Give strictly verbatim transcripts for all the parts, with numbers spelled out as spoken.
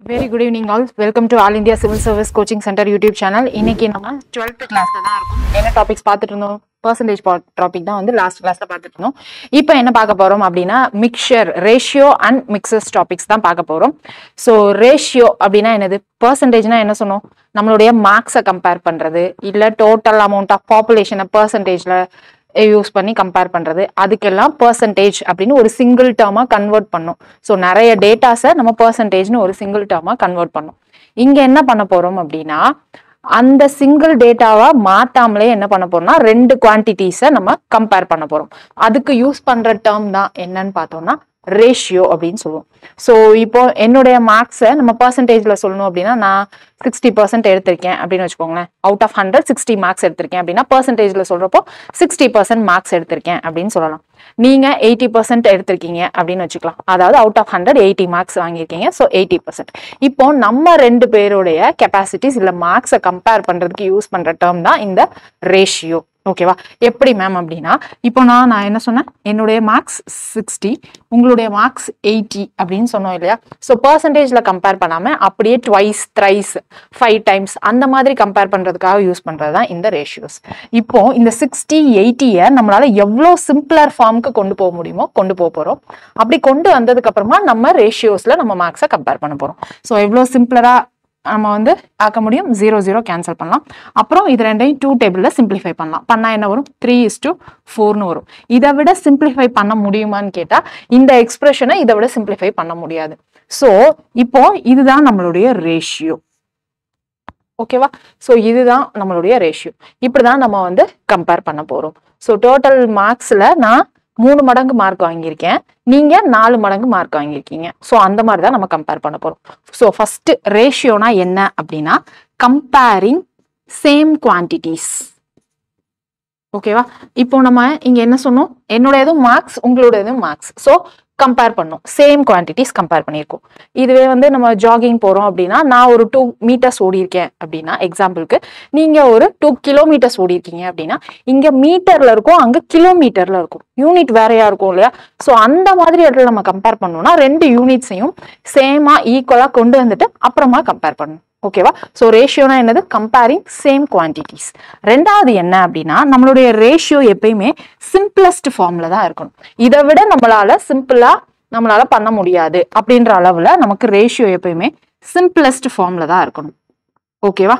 Very good evening all. Welcome to All India Civil Service Coaching Center YouTube channel. இன்னைக்கு நம்ம twelfth classல தான் இருக்கும். என்ன டாபிக்ஸ் பார்த்துட்டு இருந்தோம்? Percentage டாபிக் தான் வந்து லாஸ்ட் கிளாஸ்ல பார்த்துட்டு இருந்தோம். இப்போ என்ன பார்க்க போறோம் அப்படின்னா mixture, ratio and mixtures topics தான் பார்க்க போறோம். ஸோ ரேஷியோ அப்படின்னா என்னது? பர்சன்டேஜ்னா என்ன சொன்னோம்? நம்மளுடைய மார்க்ஸை கம்பேர் பண்றது, இல்லை டோட்டல் அமௌண்ட் ஆஃப் பாப்புலேஷனை பர்சன்டேஜ்ல யூஸ் பண்ணி கம்பேர் பண்றது, அதுக்கெல்லாம் பர்சன்டேஜ் அப்படின்னு ஒரு சிங்கிள் டேர்மா கன்வெர்ட் பண்ணும். ஸோ நிறைய டேட்டாஸை நம்ம பர்சன்டேஜ்னு ஒரு சிங்கிள் டேர்மா கன்வெர்ட் பண்ணும். இங்க என்ன பண்ண போறோம் அப்படின்னா அந்த சிங்கிள் டேட்டாவா மாத்தாமலே என்ன பண்ண போறோம்னா ரெண்டு குவான்டிட்டிஸை நம்ம கம்பேர் பண்ண போறோம். அதுக்கு யூஸ் பண்ற டேர்ம் தான் என்னன்னு பார்த்தோம்னா ரேஷியோ அப்படின்னு சொல்லுவோம். ஸோ இப்போ என்னுடைய மார்க்ஸை நம்ம பர்சன்டேஜ்ல சொல்லணும் அப்படின்னா நான் சிக்ஸ்டி பர்சன்ட் எடுத்திருக்கேன் அப்படின்னு வச்சுக்கோங்களேன். Out of hundred sixty marks எடுத்திருக்கேன் அப்படின்னா பர்சன்டேஜ்ல சொல்றப்போ சிக்ஸ்டி பர்சன்ட் மார்க்ஸ் எடுத்திருக்கேன் அப்படின்னு சொல்லலாம். நீங்க எயிட்டி பர்சன்ட் எடுத்திருக்கீங்க அப்படின்னு வச்சுக்கலாம். அதாவது out of hundred eighty marks வாங்கியிருக்கீங்க. So eighty percent. இப்போ நம்ம ரெண்டு பேருடைய கெப்பாசிட்டிஸ் இல்ல மார்க்ஸை கம்பேர் பண்றதுக்கு யூஸ் பண்ற டேர்ம் தான் இந்த ரேஷியோ. ஓகேவா? எப்படி மேம் அப்படின்னா இப்போ நான் நான் என்ன சொன்னேன், என்னுடைய மார்க்ஸ் சிக்ஸ்டி, உங்களுடைய மார்க்ஸ் எயிட்டி அப்படின்னு சொன்னோம் இல்லையா? ஸோ பர்சன்டேஜ்ல கம்பேர் பண்ணாம அப்படியே ட்வைஸ் த்ரைஸ் ஃபைவ் டைம்ஸ் அந்த மாதிரி கம்பேர் பண்றதுக்காக யூஸ் பண்றது தான் இந்த ரேஷியோஸ். இப்போ இந்த சிக்ஸ்டி எயிட்டியை நம்மளால எவ்வளோ சிம்பிளர் ஃபார்முக்கு கொண்டு போக முடியுமோ கொண்டு போக போறோம். அப்படி கொண்டு வந்ததுக்கு அப்புறமா நம்ம ரேஷியோஸ்ல நம்ம மார்க்ஸை கம்பேர் பண்ண போறோம். ஸோ எவ்வளோ சிம்பிளரா நம்ம வந்து ஆக்க முடியும், ஜீரோ ஜீரோ கேன்சல் பண்ணலாம். அப்புறம் இது ரெண்டையும் டூ டேபிள்ல சிம்பிளிஃபை பண்ணலாம். பண்ணா என்ன வரும்? த்ரீ இஸ் டு ஃபோர்னு வரும். இதை விட சிம்பிளிஃபை பண்ண முடியுமான்னு கேட்டா இந்த எக்ஸ்பிரஷனை இதை விட சிம்பிளிஃபை பண்ண முடியாது. ஸோ இப்போ இதுதான் நம்மளுடைய ரேஷியோ. ஓகேவா? ஸோ இதுதான் நம்மளுடைய ரேஷியோ. இப்படிதான் நம்ம வந்து கம்பேர் பண்ண போறோம். ஸோ டோட்டல் மார்க்ஸ்ல நான் மூணு மடங்கு மார்க் வாங்கியிருக்கேன், நீங்க நாலு மடங்கு மார்க் வாங்கியிருக்கீங்க. ஸோ அந்த மாதிரி தான் நம்ம கம்பேர் பண்ண போறோம். ஸோ ஃபர்ஸ்ட் ரேஷியோனா என்ன அப்படின்னா கம்பேரிங் சேம் குவான்டிட்டிஸ். ஓகேவா? இப்போ நம்ம இங்க என்ன சொன்னோம், என்னுடையதும் மார்க்ஸ் உங்களுடையதும் மார்க்ஸ். ஸோ கம்பேர் பண்ணோம், சேம் குவான்டிட்டிஸ் கம்பேர் பண்ணியிருக்கோம். இதுவே வந்து நம்ம ஜாகிங் போறோம் அப்படின்னா நான் ஒரு டூ மீட்டர்ஸ் ஓடி இருக்கேன் அப்படின்னா எக்ஸாம்பிளுக்கு நீங்க ஒரு டூ கிலோமீட்டர்ஸ் ஓடி இருக்கீங்க அப்படின்னா இங்க மீட்டர்ல இருக்கும், அங்க கிலோமீட்டர்ல இருக்கும், யூனிட் வேறையா இருக்கும் இல்லையா? ஸோ அந்த மாதிரி இடத்துல நம்ம கம்பேர் பண்ணோம்னா ரெண்டு யூனிட்ஸையும் சேமா ஈக்குவலா கொண்டு வந்துட்டு அப்புறமா கம்பேர் பண்ணணும். ஓகேவா? ஸோ ரேஷியோனா என்னது? Comparing same quantities. ரெண்டாவது என்ன அப்படின்னா நம்மளுடைய ரேஷியோ எப்பயுமே சிம்பிளஸ்ட் ஃபார்ம்ல தான் இருக்கணும். இதை விட நம்மளால சிம்பிளா நம்மளால பண்ண முடியாது அப்படின்ற அளவுல நமக்கு ரேஷியோ எப்பயுமே சிம்பிளஸ்ட் ஃபார்ம்ல தான் இருக்கணும். ஓகேவா?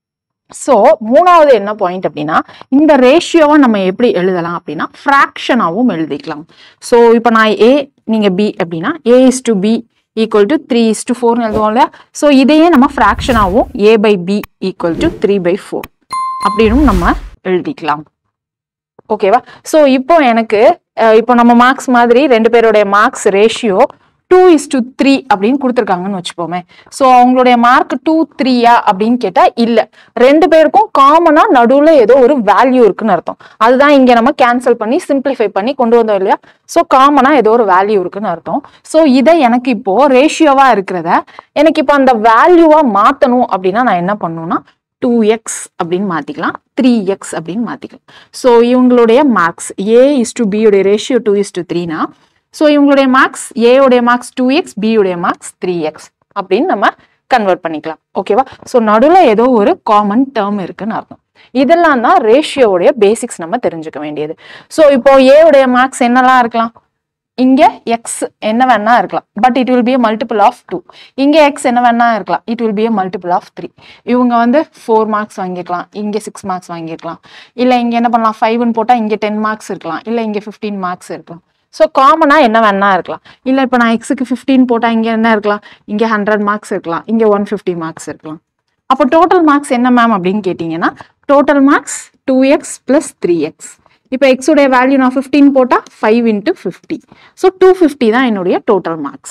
ஸோ மூணாவது என்ன பாயிண்ட் அப்படின்னா இந்த ரேஷியோவை நம்ம எப்படி எழுதலாம் அப்படின்னா ஃப்ராக்ஷனாகவும் எழுதிக்கலாம். ஸோ இப்போ நான் ஏ நீங்க பி அப்படின்னா A is to B equal to three is to ஃபோர்னு எழுதுவோம் இல்லையா? ஸோ இதையே நம்ம ஃப்ராக்ஷனாகவும் A by B equal to three by four அப்படின்னு நம்ம எழுதிக்கலாம். ஓகேவா? ஸோ இப்போ எனக்கு இப்போ நம்ம மார்க்ஸ் மாதிரி ரெண்டு பேருடைய marks ratio two is to three அப்படின்னு கொடுத்துருக்காங்கன்னு வச்சுப்போமே. ஸோ அவங்களுடைய மார்க் டூ த்ரீயா அப்படின்னு கேட்டா இல்ல, ரெண்டு பேருக்கும் காமனா நடுவுல ஏதோ ஒரு வேல்யூ இருக்குன்னு அர்த்தம். அதுதான் இங்க நம்ம கேன்சல் பண்ணி சிம்பிளிஃபை பண்ணி கொண்டு வந்தோம் இல்லையா? ஸோ காமனா ஏதோ ஒரு வேல்யூ இருக்குன்னு அர்த்தம். ஸோ இதை எனக்கு இப்போ ரேஷியோவா இருக்கிறத எனக்கு இப்போ அந்த வேல்யூவா மாத்தணும் அப்படின்னா நான் என்ன பண்ணணும்னா டூ எக்ஸ் அப்படின்னு மாத்திக்கலாம், த்ரீ எக்ஸ் அப்படின்னு மாத்திக்கலாம். ஸோ இவங்களுடைய marks A is to B உடைய ரேஷியோ டூ இஸ் டு த்ரீனா ஸோ இவங்களுடைய மார்க்ஸ் ஏ உடைய மார்க்ஸ் டூ எக்ஸ், பி உடைய மார்க்ஸ் த்ரீ எக்ஸ் அப்படின்னு நம்ம கன்வெர்ட் பண்ணிக்கலாம். ஓகேவா? ஸோ நடுவில் ஏதோ ஒரு காமன் டேர்ம் இருக்குன்னு அர்த்தம். இதெல்லாம் தான் ரேஷியோடைய பேசிக்ஸ் நம்ம தெரிஞ்சுக்க வேண்டியது. ஸோ இப்போ ஏ உடைய மார்க்ஸ் என்னெல்லாம் இருக்கலாம்? இங்க எக்ஸ் என்ன வேணா இருக்கலாம், but it will be a multiple of two. இங்க எக்ஸ் என்ன வேணா இருக்கலாம், it will be a multiple of three. இவங்க வந்து ஃபோர் மார்க்ஸ் வாங்கியிருக்கலாம், இங்க சிக்ஸ் மார்க்ஸ் வாங்கியிருக்கலாம், இல்ல இங்க என்ன பண்ணலாம் ஃபைவ்னு போட்டா இங்க டென் மார்க்ஸ் இருக்கலாம், இல்ல இங்க ஃபிஃப்டீன் மார்க்ஸ் இருக்கலாம். ஸோ காமனா என்ன வேணா இருக்கலாம். இல்லை இப்போ நான் எக்ஸுக்கு ஃபிஃப்டீன் போட்டால் இங்கே என்ன இருக்கலாம், இங்கே ஹண்ட்ரட் மார்க்ஸ் இருக்கலாம், இங்கே ஒன் ஃபிஃப்டி மார்க்ஸ் இருக்கலாம். அப்போ டோட்டல் மார்க்ஸ் என்ன மேம் அப்படின்னு கேட்டிங்கன்னா total marks two X plus three X. இப்போ எக்ஸுடைய வேல்யூ நான் ஃபிஃப்டீன் போட்டால் five into fifty. So two fifty தான் என்னுடைய டோட்டல் மார்க்ஸ்.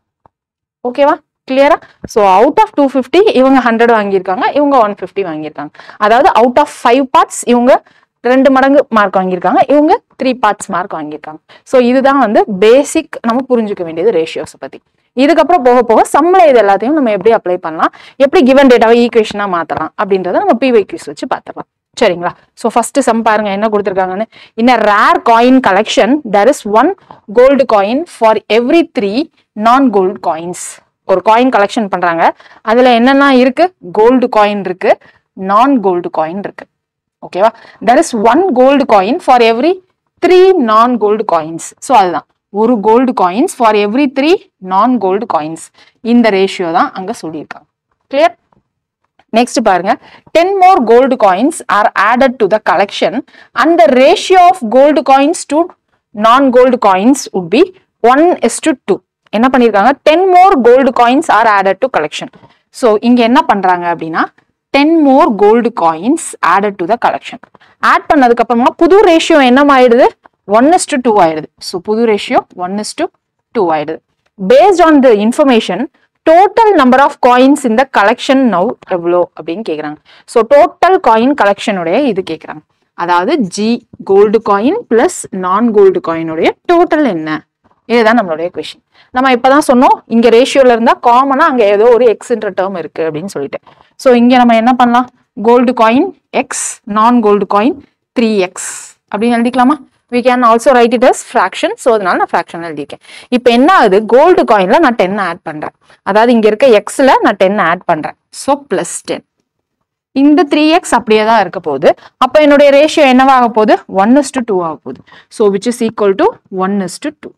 ஓகேவா? கிளியரா? So out of two fifty இவங்க ஹண்ட்ரட் வாங்கியிருக்காங்க, இவங்க ஒன் ஃபிஃப்டி வாங்கியிருக்காங்க. அதாவது அவுட் ஆஃப் ஃபைவ் பார்ட்ஸ் இவங்க ரெண்டு மடங்கு மார்க் வாங்கியிருக்காங்க, இவங்க த்ரீ பார்ட்ஸ் மார்க் வாங்கியிருக்காங்க. ஸோ இதுதான் வந்து பேசிக் நம்ம புரிஞ்சுக்க வேண்டியது ரேஷியோஸை பத்தி. இதுக்கப்புறம் போக போக சம்ல இது எல்லாத்தையும் நம்ம எப்படி அப்ளை பண்ணலாம், எப்படி கிவன் டேட்டாவை ஈக்குவேஷனா மாத்தலாம் அப்படின்றத நம்ம பிவைக்யூஸ் வச்சு பார்த்துக்கலாம். சரிங்களா? ஸோ ஃபர்ஸ்ட் சம் பாருங்க என்ன கொடுத்துருக்காங்கன்னு. In a rare coin collection there is one gold coin for every three non gold coins. ஒரு காயின் கலெக்ஷன் பண்றாங்க. அதுல என்னென்ன இருக்கு? கோல்டு காயின் இருக்கு, நான் கோல்டு காயின் இருக்கு. ஓகேவா? there is one gold coin for every three non gold coins. So அதுதான் ஒரு gold coins for every three non gold coins. இந்த ரேஷியோ தான் அங்க சொல்லியிருக்காங்க. கிளியர்? நெக்ஸ்ட் பாருங்க, ten more gold coins are added to the collection and the ratio of gold coins to non gold coins would be one is to two. என்ன பண்ணிருக்காங்க? ten more gold coins are added to collection. So இங்க என்ன பண்றாங்க அப்படின்னா ten more gold coins added to the collection. Add பண்ணதுக்கு அப்புறமா புது ratio என்ன ஆயிடுது? one is to two ஆயிடுது. So புது ratio one is to two ஆயிடுது. Based on the information, total number of coins in the collection now எவ்வளோ அப்படின்னு கேக்குறாங்க. ஸோ டோட்டல் காயின் கலெக்ஷனுடைய இது கேட்குறாங்க. அதாவது ஜி gold coin plus non gold காயினுடைய டோட்டல் என்ன, இதுதான் நம்மளுடைய கொஸ்டின். நம்ம இப்பதான் சொன்னோம் இங்க ரேஷியோல இருந்தா காமனா அங்க ஏதோ ஒரு எக்ஸ்ன்ற டேர்ம் இருக்கு அப்படின்னு சொல்லிட்டு. ஸோ இங்க நம்ம என்ன பண்ணலாம்? Gold coin X, non gold coin three X அப்படின்னு எழுதிக்கலாமா? we can also write it as fraction. so அதனால நான் fraction எழுதிருக்கேன். இப்போ என்ன ஆகுது? கோல்டு காயின்ல நான் ten ஆட் பண்றேன். அதாவது இங்க இருக்க எக்ஸ்ல நான் ten ஆட் பண்றேன். so plus ten. இந்த த்ரீ எக்ஸ் அப்படியே தான் இருக்க போகுது. அப்ப என்னுடைய ரேஷியோ என்னவாக போகுது? one is to two ஆக போகுது. so which is equal to one is to two.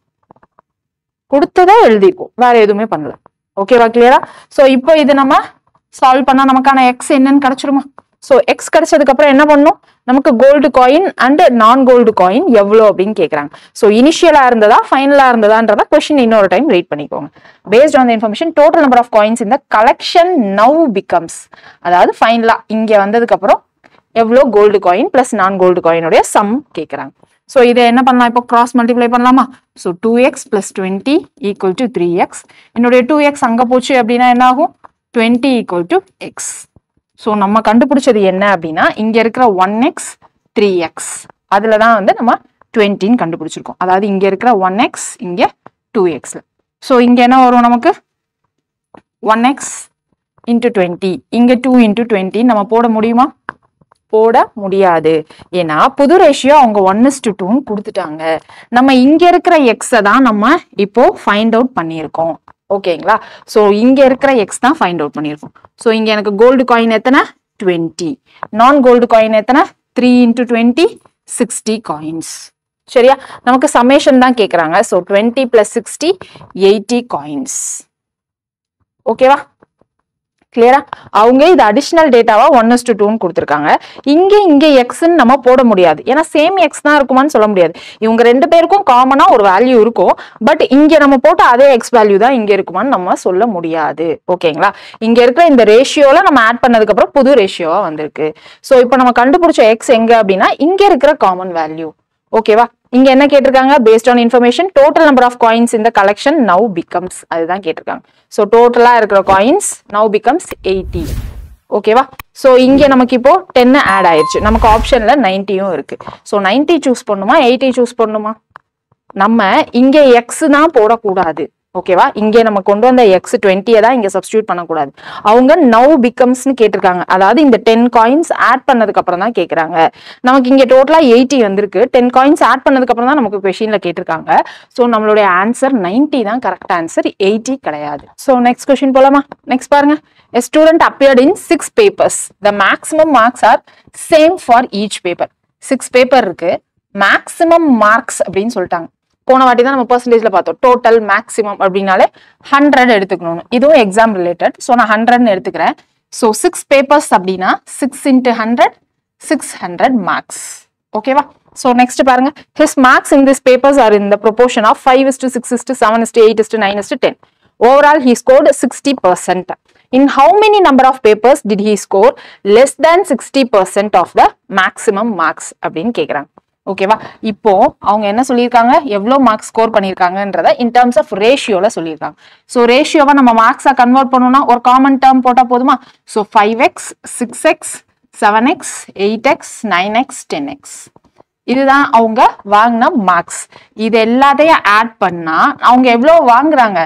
கொடுத்ததா எழுதிருக்கோம், வேற எதுவுமே பண்ணல. ஓகேவா? கிளியரா? சோ இப்போ இது நம்ம சால்வ் பண்ணா நமக்கான எக்ஸ் என்னன்னு கிடைச்சிருமா? சோ எக்ஸ் கிடைச்சதுக்கு அப்புறம் என்ன பண்ணும்? நமக்கு gold coin and non gold coin எவ்வளோ அப்படின்னு கேட்கறாங்க. ஸோ இனிஷியலா இருந்ததா ஃபைனலா இருந்ததான்றதா கொஸ்டின் இன்னொரு டைம் ரீட் பண்ணிக்கோங்க. Based on the information total number of coins இந்த கலெக்ஷன் நவ் பிகம்ஸ், அதாவது ஃபைனலா இங்க வந்ததுக்கு அப்புறம் எவ்வளோ gold coin plus non gold காயினுடைய சம் கேட்கறாங்க. ஸோ இதை என்ன பண்ணலாம்? இப்போ கிராஸ் மல்டிப்ளை பண்ணலாமா? So two X plus twenty equal to three X. என்னுடைய டூ எக்ஸ் அங்க போச்சு அப்படின்னா என்ன ஆகும்? Twenty equal to X. So நம்ம கண்டுபிடிச்சது என்ன அப்படின்னா இங்க இருக்கிற ஒன் எக்ஸ் த்ரீ எக்ஸ் அதுல தான் வந்து நம்ம டுவெண்ட்டின்னு கண்டுபிடிச்சிருக்கோம். அதாவது இங்க இருக்கிற ஒன் எக்ஸ் இங்க டூ எக்ஸ்ல. ஸோ இங்க என்ன வரும் நமக்கு? ஒன் எக்ஸ் இன்டூ டுவெண்ட்டி, இங்க டூ இன்டூ டுவெண்ட்டி நம்ம போட முடியுமா? போட முடியாது. ஏன்னா புது ரேஷியோ அவங்க ஒன் இஸ் டு டூன்னு கொடுத்துட்டாங்க. நம்ம இங்க இருக்கிற எக்ஸை தான் நம்ம இப்போ ஃபைண்ட் அவுட் பண்ணியிருக்கோம். ஓகேங்களா? ஸோ இங்க இருக்கிற எக்ஸ் தான் ஃபைண்ட் அவுட் பண்ணியிருக்கோம். ஸோ இங்க எனக்கு கோல்டு காயின் எத்தனை? டுவெண்ட்டி. நான் கோல்டு காயின் எத்தனை? Three into twenty sixty coins. சரியா? நமக்கு சமேஷன் தான் கேட்கறாங்க. So twenty plus sixty eighty coins. ஓகேவா? கிளியரா? அவங்க இது அடிஷனல் டேட்டாவா ஒன் இஸ் டு டூன்னு கொடுத்துருக்காங்க. இங்க இங்க எக்ஸ்ன்னு நம்ம போட முடியாது. ஏன்னா சேம் எக்ஸ் தான் இருக்குமான்னு சொல்ல முடியாது. இவங்க ரெண்டு பேருக்கும் காமனா ஒரு வேல்யூ இருக்கும். பட் இங்க நம்ம போட்ட அதே எக்ஸ் வேல்யூ தான் இங்க இருக்குமான்னு நம்ம சொல்ல முடியாது. ஓகேங்களா? இங்க இருக்கிற இந்த ரேஷியோல நம்ம ஆட் பண்ணதுக்கு அப்புறம் புது ரேஷியோவா வந்திருக்கு. சோ இப்போ நம்ம கண்டுபிடிச்ச எக்ஸ் எங்க அப்படின்னா இங்க இருக்கிற காமன் வேல்யூ. ஓகேவா? இங்க என்ன கேட்டிருக்காங்க? Based on information total number of coins இந்த கலெக்ஷன் நவ் பிகம்ஸ், அதுதான் கேட்டிருக்காங்க. சோ டோட்டலா இருக்கிற காயின்ஸ் நவ் பிகம்ஸ் எயிட்டி. ஓகேவா? சோ இங்க நமக்கு இப்போ டென் ஆட் ஆயிடுச்சு. நமக்கு ஆப்ஷன்ல நைன்ட்டியும் இருக்கு. சோ நைன்ட்டி சூஸ் பண்ணுமா எயிட்டி சூஸ் பண்ணுமா? நம்ம இங்க எக்ஸ் தான் போடக்கூடாது. ஓகேவா? இங்கே நம்ம கொண்டு வந்த எக்ஸ் டுவெண்ட்டியை தான் இங்க சப்ஸ்டியூட் பண்ணக்கூடாது. அவங்க நவ் பிகம்ஸ்னு கேட்டிருக்காங்க. அதாவது இந்த டென் காயின்ஸ் ஆட் பண்ணதுக்கு அப்புறம் தான் கேட்கறாங்க. நமக்கு இங்க டோட்டலா எயிட்டி வந்திருக்கு. டென் காயின்ஸ் ஆட் பண்ணதுக்கு அப்புறம் தான் நமக்கு கொஸ்டின்ல கேட்டிருக்காங்க. ஸோ நம்மளுடைய ஆன்சர் நைன்ட்டி தான் கரெக்ட் ஆன்சர், எயிட்டி கிடையாது. ஸோ நெக்ஸ்ட் கொஸ்டின் போலாமா? நெக்ஸ்ட் பாருங்க. A student appeared in six papers. The maximum marks are same for each paper. Six paper இருக்கு. மேக்ஸிமம் மார்க்ஸ் அப்படின்னு சொல்லிட்டாங்க. போன வாட்டி தான் நம்ம பெர்சன்டேஜ்ல பார்த்தோம். டோட்டல் மேக்ஸிமம் அப்படின்னாலே ஹண்ட்ரட் எடுத்துக்கணும். இதுவும் எக்ஸாம் ரிலேட்டட். ஸோ நான் ஹண்ட்ரட்னு எடுத்துக்கிறேன். ஸோ சிக்ஸ் பேப்பர்ஸ் அப்படின்னா six into hundred six hundred marks. ஓகேவா? ஸோ நெக்ஸ்ட் பாருங்க. His marks in this papers are in the proportion of five is to six is to seven is to eight is to nine is to ten. Overall, he scored sixty percent. In how many number of papers did he score less than sixty percent of the maximum marks? அப்படின்னு கேக்குறாங்க. ஓகேவா? இப்போ அவங்க என்ன சொல்லியிருக்காங்க? எவ்வளவு marks score பண்ணியிருக்காங்கன்றத in terms of ரேஷியோல சொல்லியிருக்காங்க. ஸோ ரேஷியோவை நம்ம மார்க்ஸா கன்வெர்ட் பண்ணணும்னா ஒரு காமன் டேர்ம் போட்டா போதுமா? So five X six X seven X eight X nine X ten X இதுதான் அவங்க வாங்கின மார்க்ஸ். இது எல்லாத்தையும் ஆட் பண்ணா அவங்க எவ்வளவு வாங்குறாங்க?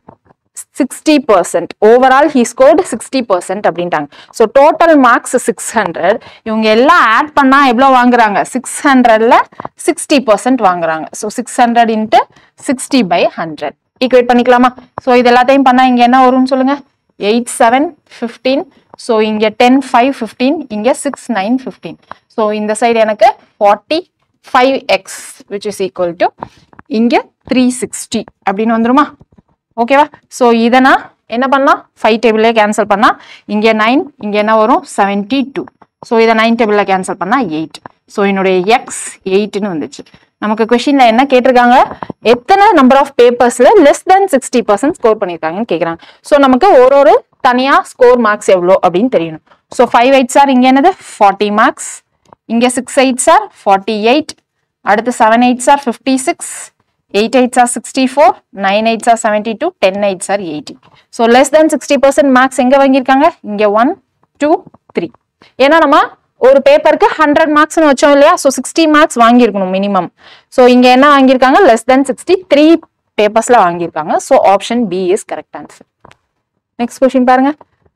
Sixty percent. Overall he scored sixty percent அப்படின்ட்டாங்க. So total marks six hundred. இவங்க எல்லாம் ஆட் பண்ணா எவ்வளோ வாங்குறாங்க? சிக்ஸ் ஹண்ட்ரட்ல சிக்ஸ்டி பர்சன்ட் வாங்குறாங்க. So six hundred into sixty by hundred. Equate பண்ணிக்கலாமா? ஸோ இது எல்லாத்தையும் பண்ணா இங்க என்ன வரும்னு சொல்லுங்க. Eight seven fifteen. ஸோ இங்க டென் ஃபைவ் ஃபிஃப்டீன், இங்க சிக்ஸ் நைன் ஃபிஃப்டீன். ஸோ இந்த சைடு எனக்கு forty five X which is equal to இங்க த்ரீ சிக்ஸ்டி அப்படின்னு வந்துருமா? ஓகேவா? ஸோ இதை நான் என்ன பண்ணலாம், ஃபைவ் டேபிளே கேன்சல் பண்ணா இங்க நைன், இங்க என்ன வரும் செவன்டி டூ. ஸோ இதை நைன் டேபிள்ல கேன்சல் பண்ணா எயிட். ஸோ என்னுடைய எக்ஸ் எயிட்னு வந்துச்சு. நமக்கு கொஸ்டின்ல என்ன கேட்டிருக்காங்க, எத்தனை நம்பர் ஆஃப் பேப்பர்ஸ்ல less than sixty percent score பண்ணிருக்காங்கன்னு கேட்கறாங்க. ஸோ நமக்கு ஒரு ஒரு தனியா ஸ்கோர் மார்க்ஸ் எவ்வளோ அப்படின்னு தெரியணும். ஸோ ஃபைவ் எயிட்ஸ் ஆர் இங்க என்னது ஃபார்ட்டி மார்க்ஸ், இங்க six eights are forty eight, அடுத்து seven eights are fifty six, eight eights are sixty four, nine eights are seventy two, ten eights are eighty. So less than sixty percent marks எங்க வாங்கியிருக்காங்க, இங்க one two three. ஏன்னா நம்ம ஒரு பேப்பருக்கு hundred marks வச்சோம் இல்லையா, ஸோ சிக்ஸ்டி மார்க்ஸ் வாங்கியிருக்கணும் மினிமம். ஸோ இங்க என்ன வாங்கியிருக்காங்க, லெஸ் தென் சிக்ஸ்டி த்ரீ பேப்பர்ஸ்ல வாங்கியிருக்காங்க. So option B is correct answer. Next question பாருங்க.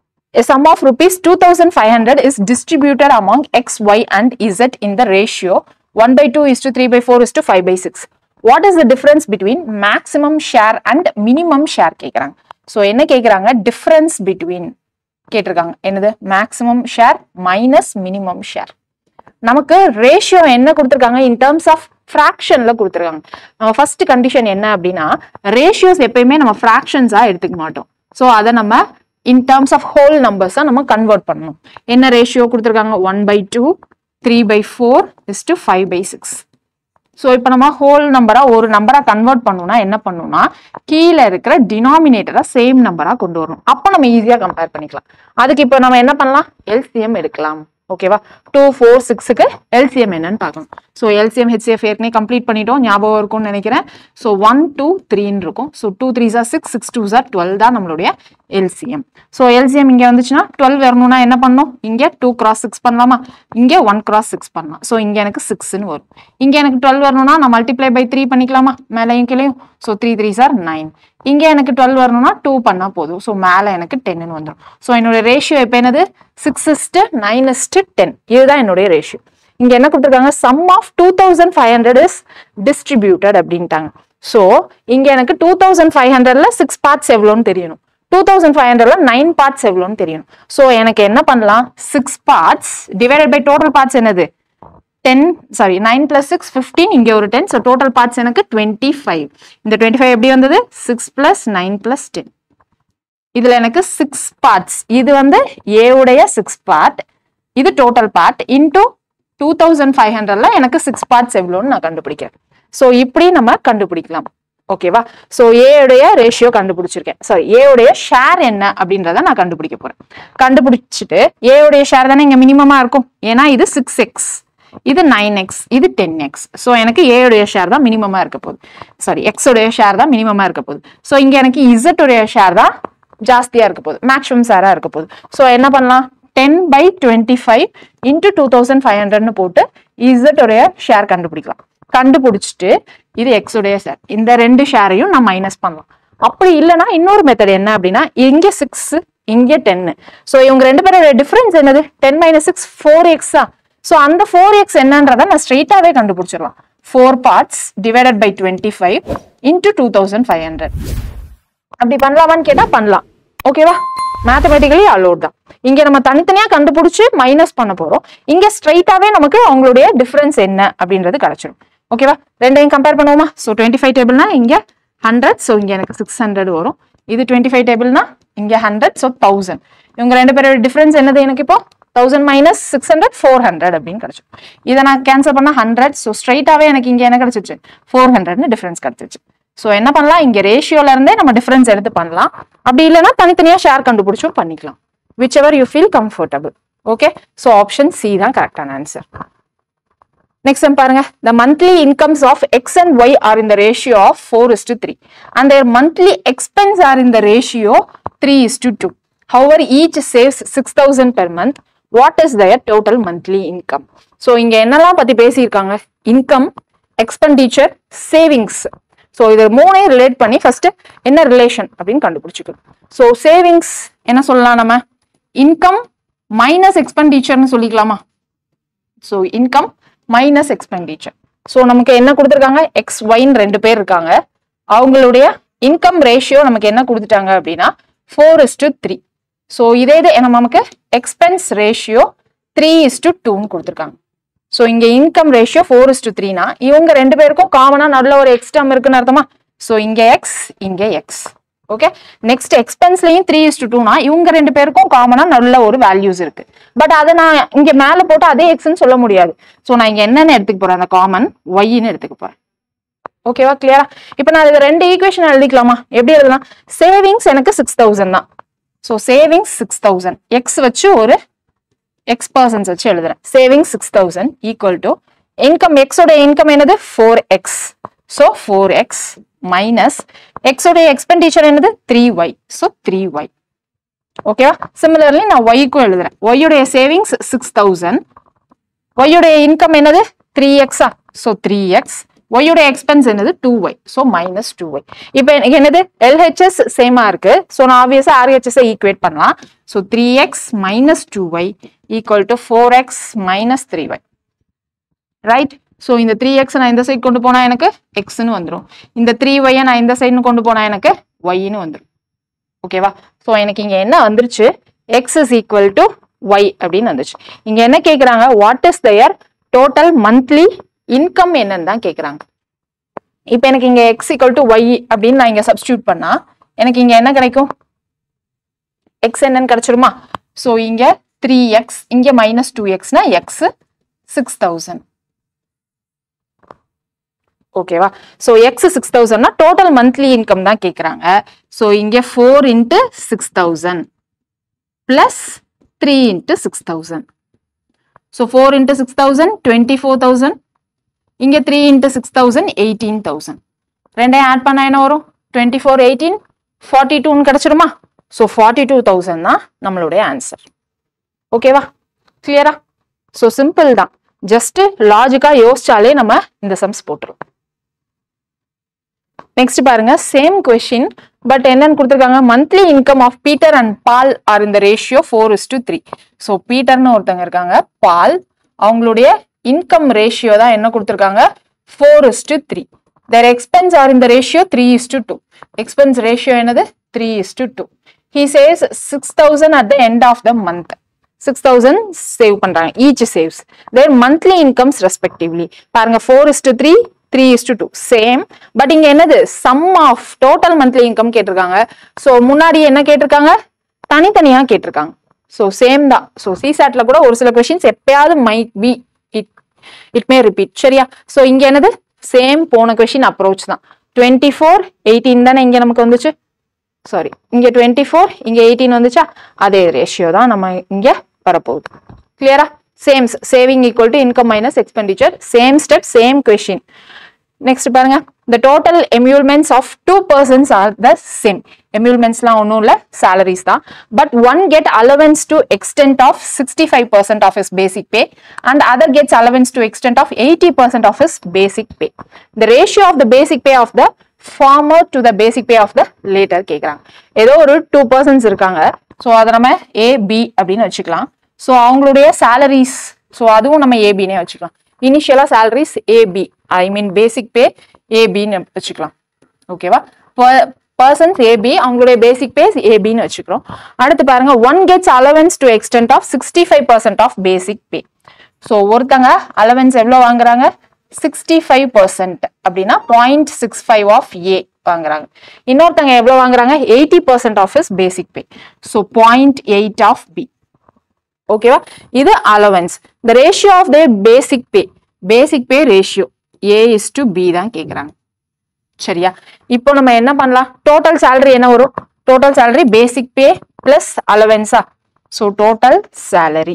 A sum of rupees two thousand five hundred is distributed among X, Y and Z in the ratio one by two is to three by four is to five by six. What is the difference between maximum share and minimum share கேக்குறாங்க. So என்ன கேக்குறாங்க, difference between கேட்டிருக்காங்க. என்னது, maximum share minus minimum share. நமக்கு ratio என்ன கொடுத்துருக்காங்க, இன் terms of ஃபிராக்ஷன்ல கொடுத்துருக்காங்க. நம்ம ஃபர்ஸ்ட் கண்டிஷன் என்ன அப்படின்னா, ரேஷியோஸ் எப்பயுமே நம்ம ஃபிராக்ஷன்ஸா எடுத்துக்க மாட்டோம். ஸோ அதை நம்ம இன் டர்ம்ஸ் ஆஃப் ஹோல் நம்பர்ஸா நம்ம கன்வெர்ட் பண்ணணும். என்ன ரேஷியோ கொடுத்துருக்காங்க, one by two, three by four is to five by six. So இப்போ நம்ம ஹோல் நம்பரா ஒரு நம்பரா கன்வெர்ட் பண்ணணும்னா என்ன பண்ணணும்னா, கீழே இருக்கிற டினாமினேட்டரா சேம் நம்பரா கொண்டு வரணும். அப்போ நம்ம ஈஸியா கம்பேர் பண்ணிக்கலாம். அதுக்கு இப்போ நம்ம என்ன பண்ணலாம், எல்சிஎம் எடுக்கலாம். ஓகேவா? டூ ஃபோர் சிக்ஸுக்கு எல்சிஎம் என்னன்னு பார்க்கணும். ஸோ எல்சிஎம் ஹெச்சிஎஃப் ஏற்கனவே கம்ப்ளீட் பண்ணிட்டோம், ஞாபகம் இருக்கும்னு நினைக்கிறேன். ஸோ ஒன் டூ த்ரீன்னு இருக்கும். ஸோ டூ த்ரீ ஜார் சிக்ஸ், சிக்ஸ் டூ ஜார் டுவெல் தான் நம்மளுடைய எல்சிஎம். ஸோ எல்சிஎம் இங்கே வந்துச்சுன்னா டுவெல் வரணும்னா என்ன பண்ணணும், இங்கே டூ கிராஸ் சிக்ஸ் பண்ணலாமா, இங்கே ஒன் கிராஸ் சிக்ஸ் பண்ணலாம். ஸோ இங்கே எனக்கு சிக்ஸ்ன்னு வரும். இங்கே எனக்கு டுவெல் வரணும்னா நான் மல்டிப்ளை பை த்ரீ பண்ணிக்கலாமா, மேலேயும் கீழேயும். ஸோ த்ரீ த்ரீ ஜார் நைன். இங்கே எனக்கு டுவெல் வரணும்னா டூ பண்ணா போதும். ஸோ மேலே எனக்கு டென்னு வந்துடும். ஸோ என்னுடைய ரேஷியோ இப்போ என்னது, six is to nine is to ten. இதுதான் என்னுடைய ரேஷியோ. இங்க என்ன கொடுத்துருக்காங்க, sum of two thousand five hundred is distributed அப்படின்ட்டாங்க. ஸோ இங்க எனக்கு டூ தௌசண்ட் ஃபைவ் ஹண்ட்ரட்ல சிக்ஸ் பார்ட்ஸ் எவ்வளோன்னு தெரியணும், டூ தௌசண்ட் ஃபைவ் ஹண்ட்ரட்ல நைன் பார்ட்ஸ் எவ்வளோன்னு தெரியணும். ஸோ எனக்கு என்ன பண்ணலாம், six parts divided by total parts என்னது ten, sorry nine plus six fifteen, இங்கே ஒரு டென். ஸோ டோட்டல் பார்ட்ஸ் எனக்கு டுவெண்ட்டி ஃபைவ். இந்த டுவெண்ட்டி ஃபைவ் எப்படி வந்தது, six plus nine plus ten. இதுல எனக்கு சிக்ஸ் பார்ட்ஸ், இது வந்து ஏ உடைய சிக்ஸ் பார்ட், இது total part into two thousand five ஹண்ட்ரட்ல எனக்கு சிக்ஸ் பார்ட்ஸ் எவ்வளோன்னு நான் கண்டுபிடிக்கிறேன். ஸோ இப்படி நம்ம கண்டுபிடிக்கலாம். ஓகேவா? ஸோ ஏ உடைய ரேஷியோ கண்டுபிடிச்சிருக்கேன், சாரி ஏ உடைய ஷேர் என்ன அப்படின்றத நான் கண்டுபிடிக்க போறேன். கண்டுபிடிச்சிட்டு ஏ உடைய ஷேர் தானே இங்க மினிமமா இருக்கும், ஏன்னா இது சிக்ஸ் எக்ஸ், இது நைன் எக்ஸ், இது டென் எக்ஸ். ஸோ எனக்கு ஏ உடைய ஷேர் தான் மினிமமா இருக்க போகுது, சாரி எக்ஸ் உடைய ஷேர் தான் மினிமமா இருக்க போகுது. ஸோ இங்க எனக்கு இசட் உடைய ஷேர் தான் ஜாஸ்தியா இருக்க போகுது, மேக்ஸிமம் ஷேரா இருக்க போகுது. ஸோ என்ன பண்ணலாம், ten by twenty five into two thousand five ஹண்ட்ரட்னு போட்டு இசட் உடைய ஷேர் கண்டுபிடிக்கலாம். கண்டுபிடிச்சிட்டு இது எக்ஸ் உடைய ஷேர், இந்த ரெண்டு ஷேரையும் நான் மைனஸ் பண்ணலாம். அப்படி இல்லைன்னா இன்னொரு மெத்தட் என்ன அப்படின்னா, இங்க சிக்ஸ் இங்க டென்னு. ஸோ இவங்க ரெண்டு பேரோட டிஃபரன்ஸ் என்னது, டென் மைனஸ் சிக்ஸ் ஃபோர் எக்ஸா. ஸோ அந்த ஃபோர் எக்ஸ் என்னன்றதை நான் ஸ்ட்ரெயிட்டாவே கண்டுபிடிச்சிடலாம். Four parts divided by twenty five into two thousand five hundred. அப்படி பண்ணலாமான்னு கேட்டா பண்ணலாம். ஓகேவா? மேத்தமெட்டிக்கலி அலோட் தான். இங்க நம்ம தனித்தனியா கண்டுபிடிச்சு மைனஸ் பண்ண போறோம், இங்க ஸ்ட்ரைட்டாவே நமக்கு அவங்களுடைய டிஃபரன்ஸ் என்ன அப்படின்றது கிடைச்சிடும். ஓகேவா? ரெண்டையும் கம்பேர் பண்ணுவோமா? ஸோ டுவெண்ட்டி ஃபைவ் டேபிள்னா இங்க ஹண்ட்ரட், ஸோ இங்க எனக்கு சிக்ஸ் ஹண்ட்ரட் வரும். இது டுவெண்ட்டி ஃபைவ் டேபிள்னா இங்க ஹண்ட்ரட், ஸோ தௌசண்ட். இவங்க ரெண்டு பேரோட டிஃபரன்ஸ் என்னது எனக்கு இப்போ, thousand minus six hundred four hundred அப்படின்னு கிடைச்சிடும். இதை நான் கேன்சல் பண்ணா ஹண்ட்ரட், ஸோ ஸ்ட்ரைட்டாவே எனக்கு இங்க என்ன கிடைச்சிச்சு, ஃபோர் ஹண்ட்ரட்னு டிஃபரன்ஸ் கிடைச்சிச்சு. ஸோ என்ன பண்ணலாம், இங்க ரேஷியோல இருந்தே நம்ம டிஃபரன்ஸ் எடுத்து பண்ணலாம். அப்படி இல்லைன்னா தனித்தனியா ஷேர் கண்டுபிடிச்சும் பண்ணிக்கலாம், whichever you feel comfortable. Okay, so option C தான் கரெக்டான ஆன்சர். நெக்ஸ்ட் சம் பாருங்க. The monthly incomes of X and Y are in the ratio of four is to three and their monthly expense are in the ratio three is to two. However, each saves six thousand per month. What is their total monthly income? So இங்க என்னெல்லாம் பத்தி பேசியிருக்காங்க, income, expenditure, savings. So இது மூணே relate பண்ணி first என்ன relation அப்படின்னு கண்டுபிடிச்சிக்கணும். So savings என்ன சொல்லலாம், நம்ம இன்கம் மைனஸ் எக்ஸ்பெண்டிச்சர்னு சொல்லிக்கலாமா? So income minus expenditure. So நமக்கு என்ன கொடுத்துருக்காங்க, எக்ஸ் ஒய்ன்னு ரெண்டு பேர் இருக்காங்க, அவங்களுடைய இன்கம் ரேஷியோ நமக்கு என்ன கொடுத்துட்டாங்க அப்படின்னா four is to three. So இதே இது நமக்கு expense ratio three is to டூன்னு கொடுத்துருக்காங்க. ஸோ இங்க income ratio four is to த்ரீனா இவங்க ரெண்டு பேருக்கும் காமனா நல்ல ஒரு எக்ஸ் டேர்ம் இருக்குன்னு அர்த்தமா. ஸோ இங்க எக்ஸ் இங்க எக்ஸ். ஓகே, நெக்ஸ்ட் எக்ஸ்பென்ஸ்லயும் த்ரீ இஸ் டு டூனா இவங்க ரெண்டு பேருக்கும் காமனா நல்ல ஒரு வேல்யூஸ் இருக்கு. பட் அதை நான் இங்க மேல போட்டு அதே எக்ஸ்ன்னு சொல்ல முடியாது. ஸோ நான் இங்க என்னன்னு எடுத்துக்க போறேன், அந்த காமன் ஒய்ன்னு எடுத்துக்க போறேன். ஓகேவா, கிளியரா? இப்போ நான் இது ரெண்டு ஈக்குவேஷன் எழுதிக்கலாமா? எப்படி எழுதலாம்? சேவிங்ஸ் எனக்கு சிக்ஸ் தௌசண்ட் தான். So savings six thousand X வச்சு ஒரு எக்ஸ் பர்சன்ஸ் வச்சு எழுதுறேன். Savings six thousand equal to income, எக்ஸோட இன்கம் என்னது four X. So four X minus எக்ஸோட எக்ஸ்பெண்டிச்சர் என்னது three Y. So three Y. ஓகேவா? சிமிலர்லி நான் ஒய்க்கும் எழுதுறேன். ஒய்யுடைய சேவிங்ஸ் சிக்ஸ் தௌசண்ட், ஒய்யுடைய இன்கம் என்னது த்ரீ எக்ஸா. ஸோ த்ரீ எக்ஸ், ஒய்யுடைய எக்ஸ்பென்ஸ் என்னது two Y. So minus two Y. இப்போ எனக்கு என்னது எல்ஹெச்எஸ் சேமா இருக்கு. ஸோ நான் ஆப்வியஸா ஆர்ஹெச்எஸ் ஈக்குவேட் பண்ணலாம். So three X minus two Y equal to four X minus three Y. Right? So இந்த த்ரீ எக்ஸ் நான் இந்த சைட் கொண்டு போனா எனக்கு எக்ஸ்ன்னு வந்துடும். இந்த த்ரீ ஒய்யை நான் இந்த சைட்னு கொண்டு போனா எனக்கு ஒய்ன்னு வந்துடும். ஓகேவா? ஸோ எனக்கு இங்க என்ன வந்துருச்சு, X is equal to Y அப்படின்னு வந்துச்சு. இங்க என்ன கேட்குறாங்க, what is their total monthly income என்னன்னு தான் கேட்குறாங்க. இப்போ எனக்கு இங்க எக்ஸ் ஈக்குவல் டு ஒய் அப்படின்னு நான் இங்க சப்ஸ்டியூட் பண்ணா எனக்கு இங்க என்ன கிடைக்கும், எக்ஸ் என்னன்னு கிடைச்சிருமா? ஸோ இங்க த்ரீ எக்ஸ், இங்க மைனஸ் டூ எக்ஸ்னா எக்ஸ் சிக்ஸ் தௌசண்ட். ஓகேவா? ஸோ எக்ஸ் சிக்ஸ் தௌசண்ட்னா டோட்டல் மந்த்லி இன்கம் தான் கேட்குறாங்க. ஸோ இங்கே four into six thousand plus three into six thousand. So four into six thousand twenty four thousand, இங்கே three into six thousand eighteen thousand. ரெண்டையும் add பண்ணா என்ன வரும், twenty four eighteen forty டூன்னு கிடைச்சிருமா? ஸோ ஃபார்ட்டி டூ தௌசண்ட் தான் நம்மளுடைய answer. ஓகேவா, கிளியரா? ஸோ சிம்பிள் தான், ஜஸ்ட் லாஜிக்கா யோசிச்சாலே நம்ம இந்த சம்ஸ் போட்டுரும். நெக்ஸ்ட் பாருங்க, சேம் கொஸ்டின் பட் என்னன்னு கொடுத்துருக்காங்க, monthly income of Peter and Paul are இந்த ratio four is to three. So பீட்டர்னு ஒருத்தவங்க இருக்காங்க, பால், அவங்களுடைய இன்கம் ரேஷியோ தான் என்ன கொடுத்துருக்காங்க, four is to three. their expense are in the ratio three is to two. expense ratio என்னது three is to two. he says six thousand at the end of the month. Six thousand save பண்றாங்க, each saves their monthly incomes respectively. பாருங்க four is to three, three is to two same. But இங்க என்னது sum of total monthly income கேட்டிருக்காங்க. So முன்னாடி என்ன கேட்டிருக்காங்க, தனித்தனியா கேட்டிருக்காங்க. ஸோ சேம் தான். ஸோ சிசாட்ல கூட ஒரு சில கொஸ்டின்ஸ் எப்பயாவது might be it it may repeat. சரியா? ஸோ இங்க என்னது சேம் போன கொஸ்டின் அப்ரோச் தான். டுவெண்ட்டி ஃபோர் எயிட்டீன் தானே இங்க நமக்கு வந்துச்சு, சாரி இங்க டுவெண்ட்டி ஃபோர் இங்க எயிட்டீன் வந்துச்சா, அதே ரேஷியோ தான் நம்ம இங்க வரப்போகுது. கிளியரா? Same, saving equal to income minus expenditure, same step, same question. Next பாருங்க, the total emoluments of two persons are the same. emolumentsலாம் ஒன்றும் இல்லை, salaries தான். but one get allowance to extent of sixty-five percent of his basic pay and other gets allowance to extent of eighty percent of his basic pay. the ratio of the basic pay of the former to the basic pay of the later கேட்குறாங்க. ஏதோ ஒரு two persons இருக்காங்க, so அதை நம்ம ஏ B அப்படின்னு வச்சுக்கலாம். So அவங்களுடைய salaries, so அதுவும் நம்ம ஏபின்னே வச்சுக்கலாம். இனிஷியலா salaries ஏபி, ஐ மீன் பேசிக் பே ஏபின்னு வச்சுக்கலாம். ஓகேவா? பர்சன்ஸ் ஏபி, அவங்களுடைய பேசிக் பே ஏபின்னு வச்சுக்கிறோம். அடுத்து பாருங்க, one gets allowance to extent of sixty five percent of basic pay. So ஒருத்தங்க அலவன்ஸ் எவ்வளோ வாங்குறாங்க, சிக்ஸ்டி ஃபைவ் பர்சன்ட் அப்படின்னா point six five of A வாங்குறாங்க. இன்னொருத்தங்க எவ்வளோ வாங்குறாங்க, eighty percent of is basic pay. So point eight of B. ஓகேவா? இது allowance. The ratio of the basic pay, basic pay ratio A is to B தான் கேட்குறாங்க. சரியா? இப்போ நம்ம என்ன பண்ணலாம், டோட்டல் சேலரி என்ன வரும், total salary basic pay plus அலவன்ஸா. So total salary,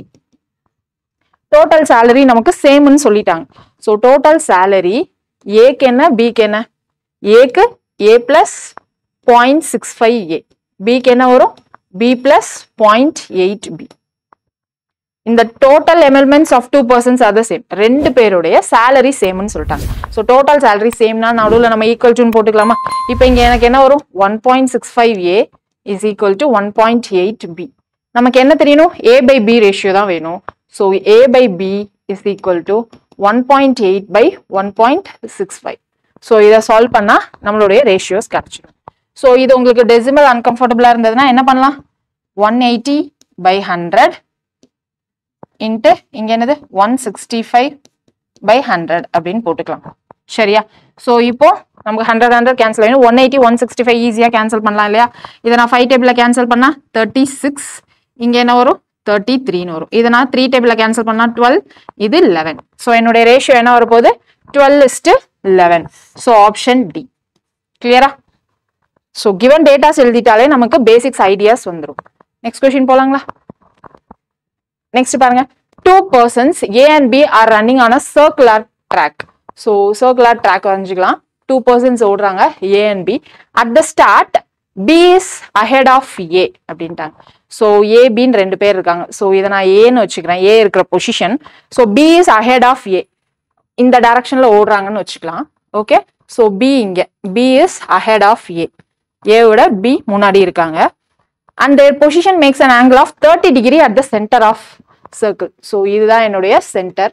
total salary நமக்கு சேம்னு சொல்லிட்டாங்க. ஸோ டோட்டல் சேலரி ஏக்கு என்ன பிக்கு என்ன, ஏக்கு A plus point six five A, பிக்கு என்ன வரும் B plus point eight B. இந்த total emoluments of two persons are the same, ரெண்டு பேருடைய சேலரி சேம்னு சொல்லிட்டாங்க. ஸோ டோட்டல் சேலரி சேம்னா நடுவில் நம்ம ஈக்குவல் டுன்னு போட்டுக்கலாமா? இப்போ இங்க எனக்கு என்ன வரும், one point six five A is equal to one point eight B. நமக்கு என்ன தெரியணும், ஏ பை பி ரேஷியோ தான் வேணும். So A by B is equal to one point eight by one point six five. So இதை solve பண்ணா நம்மளுடைய ratios கிடைச்சிடும். So இது உங்களுக்கு டெசிமல் அன்கம்ஃபர்டபுளா இருந்ததுன்னா என்ன பண்ணலாம், one eighty by hundred into இங்க என்னது one sixty five by hundred அப்படின்னு போட்டுக்கலாம். சரியா? ஸோ இப்போ நமக்கு ஹண்ட்ரட் ஹண்ட்ரட் கேன்சல் ஆகிடும். One eighty one sixty five ஈஸியாக கேன்சல் பண்ணலாம் இல்லையா? இதை நான் ஃபைவ் டேபிளில் கேன்சல் பண்ணா தேர்ட்டி சிக்ஸ், இங்கே என்ன வரும் தேர்ட்டி த்ரீன்னு வரும். இதை நான் த்ரீ டேபிளில் கேன்சல் பண்ணா டுவெல், இது லெவன். ஸோ என்னுடைய ரேஷியோ என்ன வரப்போகுது, twelve is to eleven. So option D. கிளியரா? ஸோ கிவன் டேட்டாஸ் எழுதிட்டாலே நமக்கு பேசிக்ஸ் ஐடியாஸ் வந்துடும். நெக்ஸ்ட் கொஸ்டின் போலாங்களா? நெக்ஸ்ட் பாருங்க, two persons A and B are running on a circular track. So circular track வரைஞ்சிக்கலாம். டூ பர்சன்ஸ் ஓடுறாங்க A and B. At the start B is ahead of A அப்படின்ட்டாங்க. So ஏ பின்னு ரெண்டு பேர் இருக்காங்க. So இதை நான் ஏன்னு வச்சுக்கிறேன், ஏ இருக்கிற position. So B is ahead of A, இந்த டைரக்ஷன்ல ஓடுறாங்கன்னு வச்சுக்கலாம். ஓகே, ஸோ பி இங்க B is ahead of A, ஏவோட பி முன்னாடி இருக்காங்க. And their position makes an angle of thirty degree at the center of circle. So இதுதான் என்னுடைய சென்டர்.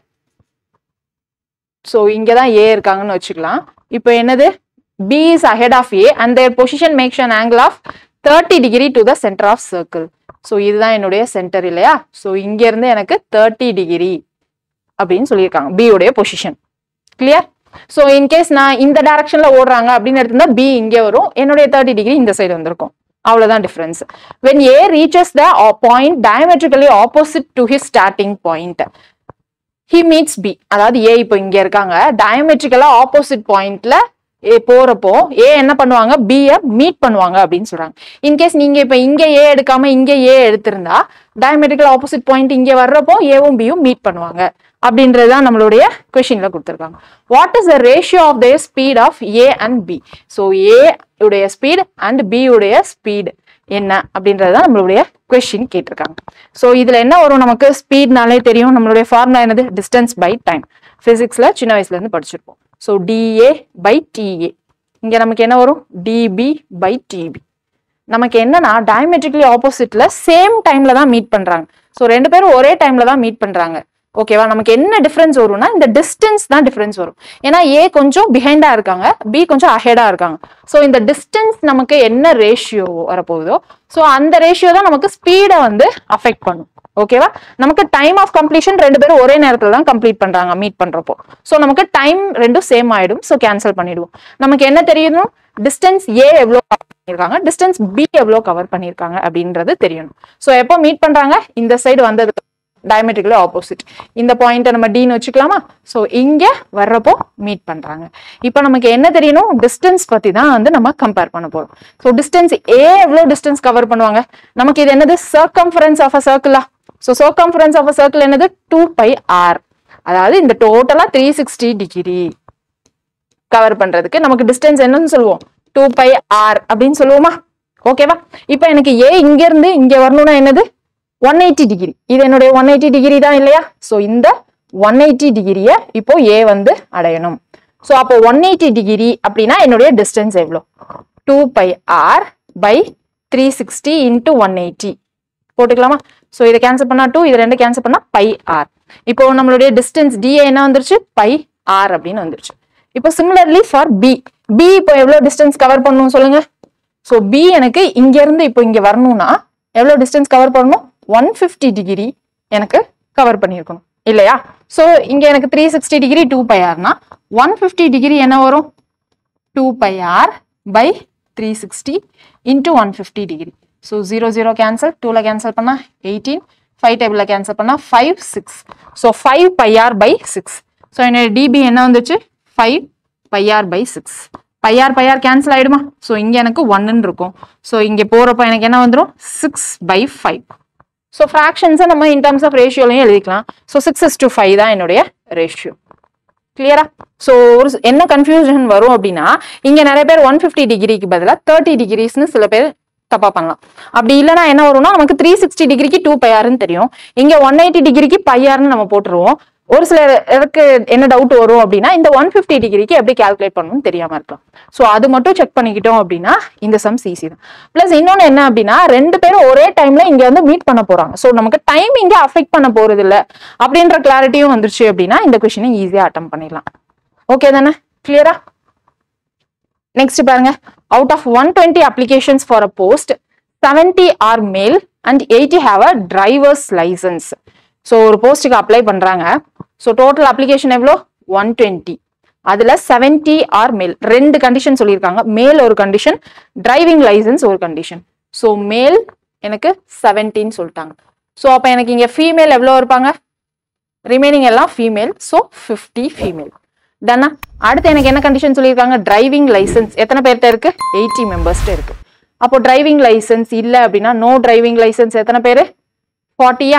ஸோ இங்கே தான் ஏ இருக்காங்கன்னு வச்சுக்கலாம். இப்போ என்னது, B is ahead of A and their position makes an angle of thirty degree to the center of circle. So இதுதான் என்னுடைய சென்டர் இல்லையா? ஸோ இங்க இருந்து எனக்கு தேர்ட்டி டிகிரி அப்படின்னு சொல்லியிருக்காங்க பி உடைய பொசிஷன். கிளியர்? ஸோ இன்கேஸ் நான் இந்த டைரக்ஷன்ல ஓடுறாங்க அப்படின்னு எடுத்திருந்தா பி இங்கே வரும், என்னுடைய தேர்ட்டி டிகிரி இந்த சைடு வந்திருக்கும். அவ்வளவுதான் difference. when A reaches the point diametrically opposite to his starting point, he meets B. அதாவது A இப்போ இங்க இருக்காங்க, diametrically opposite pointல ஏ போறப்போ ஏ என்ன பண்ணுவாங்க, B ய மீட் பண்ணுவாங்க அப்படின்னு சொல்றாங்க. இன்கேஸ் நீங்க இப்ப இங்க ஏ எடுக்காம இங்க ஏ எடுத்திருந்தா diametrically opposite point இங்க வர்றப்போ ஏவும் பியும் மீட் பண்ணுவாங்க அப்படின்றதுதான் நம்மளுடைய கொஸ்டின்ல கொடுத்திருக்காங்க. What is the ratio of their speed of A and B? So A உடைய ஸ்பீட் அண்ட் பி உடைய ஸ்பீட் என்ன அப்படின்றதுதான் நம்மளுடைய கொஸ்டின் கேட்டிருக்காங்க. ஸோ இதுல என்ன வரும், நமக்கு ஸ்பீட்னாலே தெரியும், நம்மளுடைய ஃபார்முலா என்னது, டிஸ்டன்ஸ் பை டைம். பிசிக்ஸ்ல சின்ன வயசுல இருந்து படிச்சிருப்போம். ஸோ டிஏ பை டிஏ, இங்க நமக்கு என்ன வரும், டிபி பை டிபி. நமக்கு என்னன்னா டயமெட்ரிக்கலி ஆப்போசிட்ல சேம் டைம்ல தான் மீட் பண்றாங்க. ஸோ ரெண்டு பேரும் ஒரே டைம்ல தான் மீட் பண்றாங்க. ஓகேவா? நமக்கு என்ன டிஃபரன்ஸ் வரும்னா இந்த டிஸ்டன்ஸ் தான் டிஃபரன்ஸ் வரும். ஏன்னா ஏ கொஞ்சம் பிஹைண்டா இருக்காங்க, பி கொஞ்சம் அஹெடா இருக்காங்க. ஸோ இந்த டிஸ்டன்ஸ் நமக்கு என்ன ரேஷியோ வரப்போகுதோ ஸோ அந்த ரேஷியோ தான் நமக்கு ஸ்பீடை வந்து அஃபெக்ட் பண்ணும். ஓகேவா? நமக்கு டைம் ஆஃப் கம்ப்ளீஷன் ரெண்டு பேரும் ஒரே நேரத்துல தான் கம்ப்ளீட் பண்றாங்க மீட் பண்றப்போ. ஸோ நமக்கு டைம் ரெண்டும் சேம் ஆயிடும். ஸோ கேன்சல் பண்ணிடுவோம். நமக்கு என்ன தெரியணும், டிஸ்டன்ஸ் ஏ எவ்வளோ கவர் பண்ணிருக்காங்க, டிஸ்டன்ஸ் பி எவ்வளோ கவர் பண்ணிருக்காங்க அப்படின்றது தெரியணும். ஸோ எப்போ மீட் பண்றாங்க, இந்த சைடு வந்தது diametrically opposite. இந்த பாயிண்ட்டை நம்ம டின்னு வச்சுக்கலாமா? ஸோ இங்க வர்றப்போ மீட் பண்றாங்க. இப்போ நமக்கு என்ன தெரியணும், டிஸ்டன்ஸ் பத்தி தான் வந்து நம்ம கம்பேர் பண்ண போறோம். ஸோ டிஸ்டன்ஸ் ஏ எவ்வளோ டிஸ்டன்ஸ் கவர் பண்ணுவாங்க, நமக்கு இது என்னது, சர்க்கம்ஃபரன்ஸ் ஆஃப் அ சர்க்கிளா? So circumference of a circle என்னது, டூ பை ஆர். அதாவது இந்த டோட்டலா த்ரீ சிக்ஸ்டி டிகிரி கவர் பண்றதுக்கு நமக்கு டிஸ்டன்ஸ் என்னன்னு சொல்லுவோம், டூ பை ஆர் அப்படின்னு சொல்லுவோமா? ஓகேவா? இப்போ எனக்கு ஏ இங்க இருந்து இங்க வரணும்னா என்னது, ஒன் எயிட்டி டிகிரி. இது என்னுடைய ஒன் எயிட்டி டிகிரி தான் இல்லையா? ஸோ இந்த ஒன் எயிட்டி டிகிரியை இப்போ ஏ வந்து அடையணும். ஸோ அப்போ ஒன் எயிட்டி டிகிரி அப்படின்னா என்னுடைய டிஸ்டன்ஸ் எவ்வளோ, two pi R by three sixty into one eighty போட்டுக்கலாமா? ஸோ இதை கேன்சல் பண்ணா டூ, இது ரெண்டு கேன்சல் பண்ணா பை ஆர். இப்போ நம்மளுடைய டிஸ்டன்ஸ் டிஏ என்ன வந்துருச்சு, பை ஆர் அப்படின்னு வந்துருச்சு. இப்போ சிமிலர்லி ஃபார் பி, பி இப்போ எவ்வளோ டிஸ்டன்ஸ் கவர் பண்ணணும் சொல்லுங்க. ஸோ பி எனக்கு இங்க இருந்து இப்போ இங்க வரணும்னா எவ்வளோ டிஸ்டன்ஸ் கவர் பண்ணணும், ஒன் ஃபிஃப்டி டிகிரி எனக்கு கவர் பண்ணியிருக்கணும் இல்லையா? ஸோ இங்க எனக்கு three sixty degree two pi ஆர்னா ஒன் ஃபிஃப்டி டிகிரி என்ன வரும், two pi R by three sixty into one fifty degree. So zero zero cancel, டூல கேன்சல் பண்ணா எயிட்டீன், ஃபைவ் டேபிள்ல கேன்சல் பண்ணா five six. So five pi R by six. So என்னோட டிபி என்ன வந்துச்சு, five pi R by six. Pi R pi r cancel ஆயிடுமா? So இங்க எனக்கு ஒன்னு இருக்கும். ஸோ இங்க போறப்ப எனக்கு என்ன வந்துடும், சிக்ஸ் பை ஃபைவ். ஸோ ஃப்ராக்ஷன்ஸை நம்ம இன் டர்ம்ஸ் ஆஃப் ரேஷியோலையும் எழுதிக்கலாம். So six is to five தான் என்னுடைய ரேஷியோ. கிளியரா? ஸோ ஒரு என்ன கன்ஃபியூஷன் வரும் அப்படின்னா, இங்க நிறைய பேர் ஒன் ஃபிஃப்டி டிகிரிக்கு பதிலாக தேர்ட்டி டிகிரிஸ்னு சில பேர் தப்பா பண்ணலாம். அப்படி இல்லைன்னா என்ன வரும்னா, நமக்கு த்ரீ சிக்ஸ்டி டிகிரிக்கு டூ பையாருன்னு தெரியும், இங்க ஒன் எயிட்டி டிகிரிக்கு பையாருன்னு நம்ம போட்டுருவோம். ஒரு சிலருக்கு என்ன டவுட் வரும் அப்படின்னா, இந்த ஒன் ஃபிஃப்டி டிகிரிக்கு எப்படி கால்குலேட் பண்ணணும்னு தெரியாம இருக்கலாம். ஸோ அது மட்டும் செக் பண்ணிக்கிட்டோம் அப்படின்னா இந்த சம்ஸ் ஈஸி தான். பிளஸ் இன்னொன்னு என்ன அப்படின்னா, ரெண்டு பேரும் ஒரே டைம்ல இங்க வந்து மீட் பண்ண போறாங்க. ஸோ நமக்கு டைம் இங்க அஃபெக்ட் பண்ண போறது இல்லை அப்படின்ற கிளாரிட்டியும் வந்துருச்சு அப்படின்னா இந்த கொஸ்டினை ஈஸியா அட்டம் பண்ணிடலாம். ஓகே தானே? கிளியரா? நெக்ஸ்ட் பாருங்க, out of one hundred twenty applications for a post, seventy are male and eighty have a driver's license. So ஒரு போஸ்ட்டுக்கு அப்ளை பண்றாங்க. ஸோ டோட்டல் அப்ளிகேஷன் எவ்வளோ ஒன் டுவெண்ட்டி, அதுல செவன்டி ஆர் மேல். ரெண்டு கண்டிஷன் சொல்லியிருக்காங்க, மேல் ஒரு condition, driving license ஒரு கண்டிஷன். ஸோ மேல் எனக்கு செவன்டின்னு சொல்லிட்டாங்க. ஸோ அப்போ எனக்கு இங்க ஃபீமேல் எவ்வளோ இருப்பாங்க, ரிமைனிங் எல்லாம் ஃபீமேல். So fifty female. டன்னா. அடுத்து எனக்கு என்ன கண்டிஷன் சொல்லியிருக்காங்க, டிரைவிங் லைசன்ஸ் எத்தனை பேர்கிட்ட இருக்கு, எயிட்டி மெம்பர்ஸ்ட்ட இருக்கு. அப்போ டிரைவிங் லைசன்ஸ் இல்லை அப்படின்னா நோ டிரைவிங் லைசன்ஸ் எத்தனை பேரு, ஃபார்ட்டியா?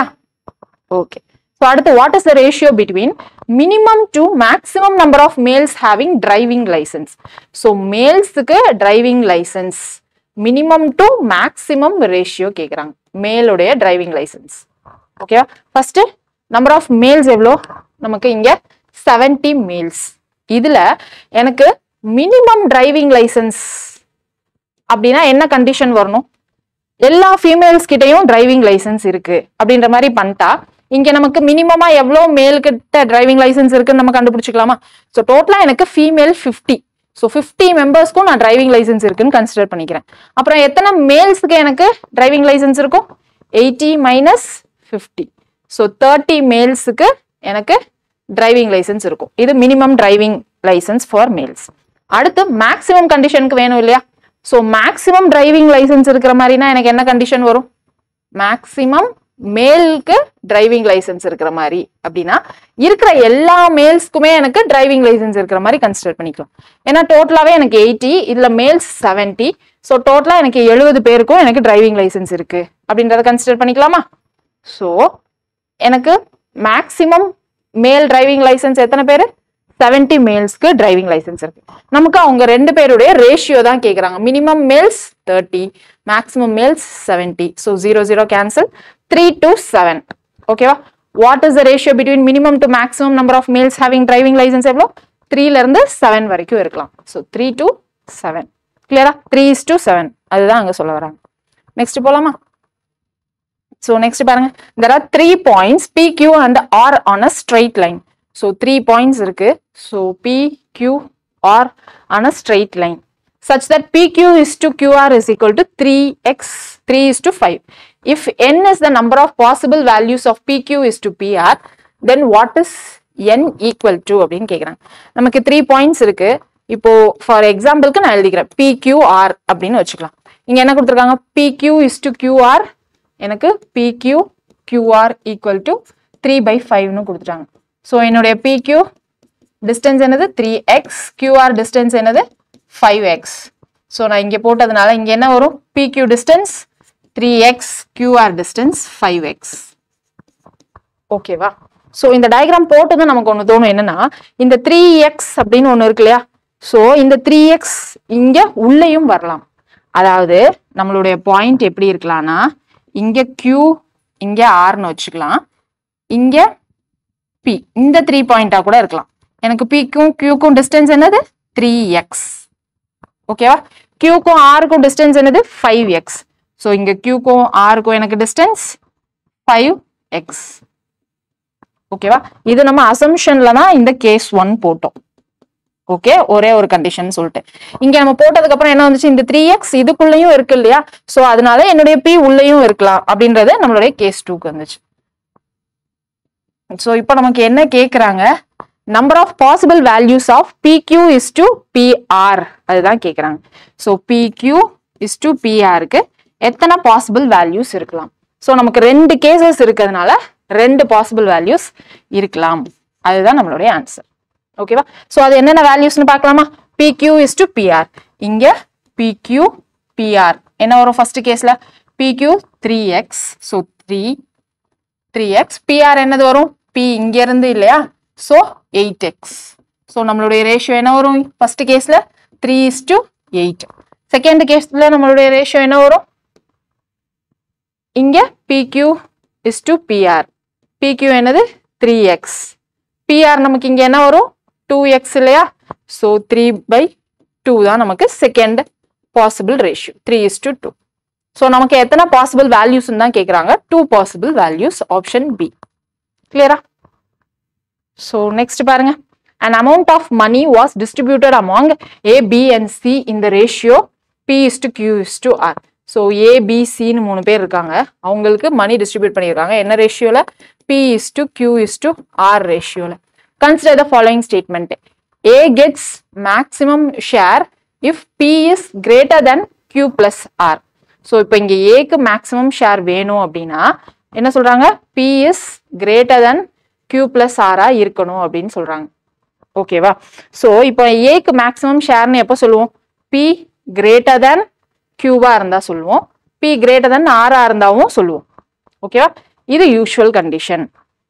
ஓகே. ஸோ அடுத்து what is the ratio between minimum to maximum number of males having driving licence. So மேல்ஸுக்கு driving licence minimum to maximum ratio கேட்குறாங்க, மேலுடைய டிரைவிங் லைசன்ஸ். ஓகேவா? ஃபர்ஸ்ட் நம்பர் ஆஃப் மேல்ஸ் எவ்வளோ, நமக்கு இங்க செவன்டி மேல்ஸ். இதுல எனக்கு மினிமம் டிரைவிங் லைசன்ஸ் அப்படின்னா என்ன கண்டிஷன் வரணும், எல்லா ஃபீமேல்ஸ் கிட்டையும் டிரைவிங் லைசன்ஸ் இருக்கு அப்படின்ற மாதிரி பண்ணிட்டா இங்க நமக்கு மினிமமா எவ்வளோ மேல் கிட்ட டிரைவிங் லைசன்ஸ் இருக்குன்னு நம்ம கண்டுபிடிச்சிக்கலாமா? ஸோ டோட்டலா எனக்கு ஃபீமேல் ஃபிஃப்டி. ஸோ ஃபிஃப்டி மெம்பர்ஸ்க்கும் நான் டிரைவிங் லைசன்ஸ் இருக்குன்னு கன்சிடர் பண்ணிக்கிறேன். அப்புறம் எத்தனை மேல்ஸ்க்கு எனக்கு டிரைவிங் லைசன்ஸ் இருக்கும், eighty minus fifty. So thirty மேல்ஸுக்கு எனக்கு டிரைவிங் லைசன்ஸ் இருக்கும். இது minimum driving licence for males. அடுத்து மேக்ஸிமம் கண்டிஷனுக்கு வேணும் இல்லையா? ஸோ மேக்ஸிமம் டிரைவிங் லைசன்ஸ் இருக்கிற மாதிரினா எனக்கு என்ன கண்டிஷன் வரும், மேக்ஸிமம் மேலுக்கு டிரைவிங் லைசன்ஸ் இருக்கிற மாதிரி அப்படின்னா இருக்கிற எல்லா மேல்ஸ்க்குமே எனக்கு டிரைவிங் லைசன்ஸ் இருக்கிற மாதிரி கன்சிடர் பண்ணிக்கலாம். ஏன்னா டோட்டலாவே எனக்கு எயிட்டி, இதுல மேல்ஸ் செவன்டி. ஸோ டோட்டலா எனக்கு எழுபது பேருக்கும் எனக்கு டிரைவிங் லைசன்ஸ் இருக்கு அப்படின்றத கன்சிடர் பண்ணிக்கலாமா? ஸோ எனக்கு மேக்ஸிமம் மேல் டிரைவிங் லைசன்ஸ் எத்தனை பேரு, செவன்டி மேல்ஸ்க்கு டிரைவிங் லைசன்ஸ் இருக்கு. நமக்கு அவங்க ரெண்டு பேருடைய ரேஷியோ தான் கேட்குறாங்க. Minimum males thirty, maximum males seventy. So zero zero cancel, three to seven. ஓகேவா? What is the ratio between minimum to maximum number of males having driving licence எவ்வளோ, த்ரீல இருந்து செவன் வரைக்கும் இருக்கலாம். So three to seven. கிளியரா? Three is to seven, அதுதான் அங்க சொல்ல வராங்க. நெக்ஸ்ட் போலாமா? So next பாருங்க, there are three points P, Q and R on a straight line. So three points இருக்கு. So P, Q, R on a straight line such that P Q is to Q R is equal to three x, three is to five. If n is the number of possible values of P Q is to P R, then what is n equal to அப்படின்னு கேக்குறாங்க. நமக்கு three points இருக்கு. இப்போ for exampleக்கு நான் எழுதிக்கிறேன் P Q R அப்படின்னு வச்சுக்கலாம். இங்க என்ன கொடுத்திருக்காங்க, P Q is to Q R, எனக்கு P Q Q R equal to three by five னு கொடுத்துட்டாங்க. ஸோ என்னுடைய P Q டிஸ்டன்ஸ் என்னது three x, Q R distance என்னது five x. ஸோ நான் இங்கே போட்டதுனால இங்கே என்ன வரும், P Q distance three x, Q R distance five x. ஓகேவா? ஸோ இந்த டயக்ராம் போட்டதும் நமக்கு ஒன்று தோணும், என்னன்னா இந்த த்ரீ எக்ஸ் அப்படின்னு ஒன்று இருக்கு இல்லையா? ஸோ இந்த த்ரீ எக்ஸ் இங்க உள்ளேயும் வரலாம். அதாவது நம்மளுடைய பாயிண்ட் எப்படி இருக்கலாம்னா, இங்க Q, இங்க Rன்னு வச்சுக்கலாம், இங்க P, இந்த த்ரீ பாயிண்டா கூட இருக்கலாம். எனக்கு Pக்கும் Qக்கும் டிஸ்டன்ஸ் என்னது த்ரீ எக்ஸ். ஓகேவா? Qக்கும் Rக்கும் டிஸ்டன்ஸ் என்னது ஃபைவ் எக்ஸ். ஸோ இங்க Qக்கும் Rக்கும் எனக்கு டிஸ்டன்ஸ் ஃபைவ் எக்ஸ். ஓகேவா? இது நம்ம அசம்ஷன்ல தான் இந்த கேஸ் ஒன் போட்டோம். ஓகே, ஒரே ஒரு கண்டிஷன் சொல்லிட்டு இங்க நம்ம போட்டதுக்கு அப்புறம் என்ன வந்துச்சு, இந்த த்ரீ எக்ஸ் இதுக்குள்ளயும் இருக்கு இல்லையா? சோ அதனால என்னுடைய P உள்ளயும் இருக்கலாம் அப்படின்றது நம்மளுடைய கேஸ் டூக்கு வந்துச்சு. சோ இப்போ நமக்கு என்ன கேக்குறாங்க, number of possible values of P Q is to P R அதுதான் கேக்குறாங்க. So P Q is to P R க்கு எத்தனை பாசிபிள் வேல்யூஸ் இருக்கலாம்? சோ நமக்கு ரெண்டு கேசஸ் இருக்கிறதுனால ரெண்டு பாசிபிள் வேல்யூஸ் இருக்கலாம், அதுதான் நம்மளுடைய ஆன்சர். ஓகேவா? சோ அது என்னென்ன வேல்யூஸ்னு பார்க்கலாமா? P Q is to P R. இங்க P Q P R என்ன வரும் ஃபர்ஸ்ட் கேஸ்ல, P Q three x. So three three x. P R என்னது வரும், P இங்க இருந்து இல்லையா? So eight x. சோ நம்மளுடைய ரேஷியோ என்ன வரும் ஃபர்ஸ்ட் கேஸ்ல, three is to eight. Second கேஸ்ல நம்மளுடைய ரேஷியோ என்ன வரும், இங்க P Q is to P R. P Q என்னது த்ரீ எக்ஸ். P R நமக்கு இங்க என்ன வரும், டூ எக்ஸ் இல்லையா? சோ த்ரீ by டூ தான் நமக்கு second possible ratio, three is to two. So நமக்கு எத்தனை பாசிபிள் வேல்யூஸ் தான் கேக்குறாங்க, two possible values, option B. கிளியரா? சோ நெக்ஸ்ட் பாருங்க, an amount of money was distributed among A, B and C in the ratio P is to Q is to R. So A B சின்னு மூணு பேர் இருக்காங்க, அவங்களுக்கு money distribute பண்ணியிருக்காங்க என்ன ரேஷியோல? P is to Q is to R ரேஷியோல. Consider the following statement. A gets maximum share if P is greater than Q plus R. So இப்போ இங்கே ஏக்கு மேக்ஸிமம் ஷேர் வேணும் அப்படின்னா என்ன சொல்றாங்க? P is greater than Q plus R ஆ இருக்கணும் அப்படின்னு சொல்றாங்க. ஓகேவா? ஸோ இப்போ ஏக்கு மேக்ஸிமம் ஷேர்னு எப்போ சொல்லுவோம்? P greater than Q-வா இருந்தா சொல்லுவோம், P greater than R-ஆ இருந்தாவும் சொல்லுவோம். ஓகேவா? இது யூஷுவல் கண்டிஷன்.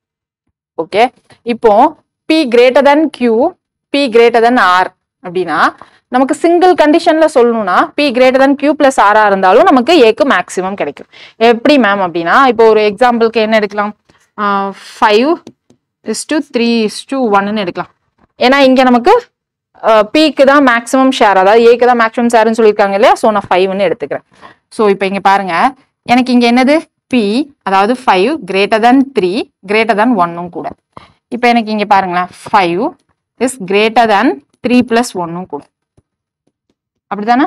ஓகே, இப்போ P greater than Q, P greater than R அப்படின்னா நமக்கு சிங்கிள் கண்டிஷன்ல சொல்லணும்னா P greater than Q plus R ஆ இருந்தாலும் நமக்கு ஏக்கு மேக்ஸிமம் கிடைக்கும். எப்படி மேம் அப்படின்னா இப்போ ஒரு எக்ஸாம்பிளுக்கு என்ன எடுக்கலாம்? Five is to three is to ஒன்னு எடுக்கலாம். ஏன்னா இங்க நமக்கு பிக்கு தான் மேக்ஸிமம் ஷேர், அதாவது ஏக்கு தான் மேக்ஸிமம் ஷேர்னு சொல்லியிருக்காங்க இல்லையா? ஸோ நான் ஃபைவ்னு எடுத்துக்கிறேன். ஸோ இப்போ இங்க பாருங்க, எனக்கு இங்க என்னது? P, அதாவது five greater than three greater than ஒன்னும் கூட. இப்போ எனக்கு இங்க பாருங்களேன், five is greater than three plus ஒன்னும் கூட, அப்படிதானே?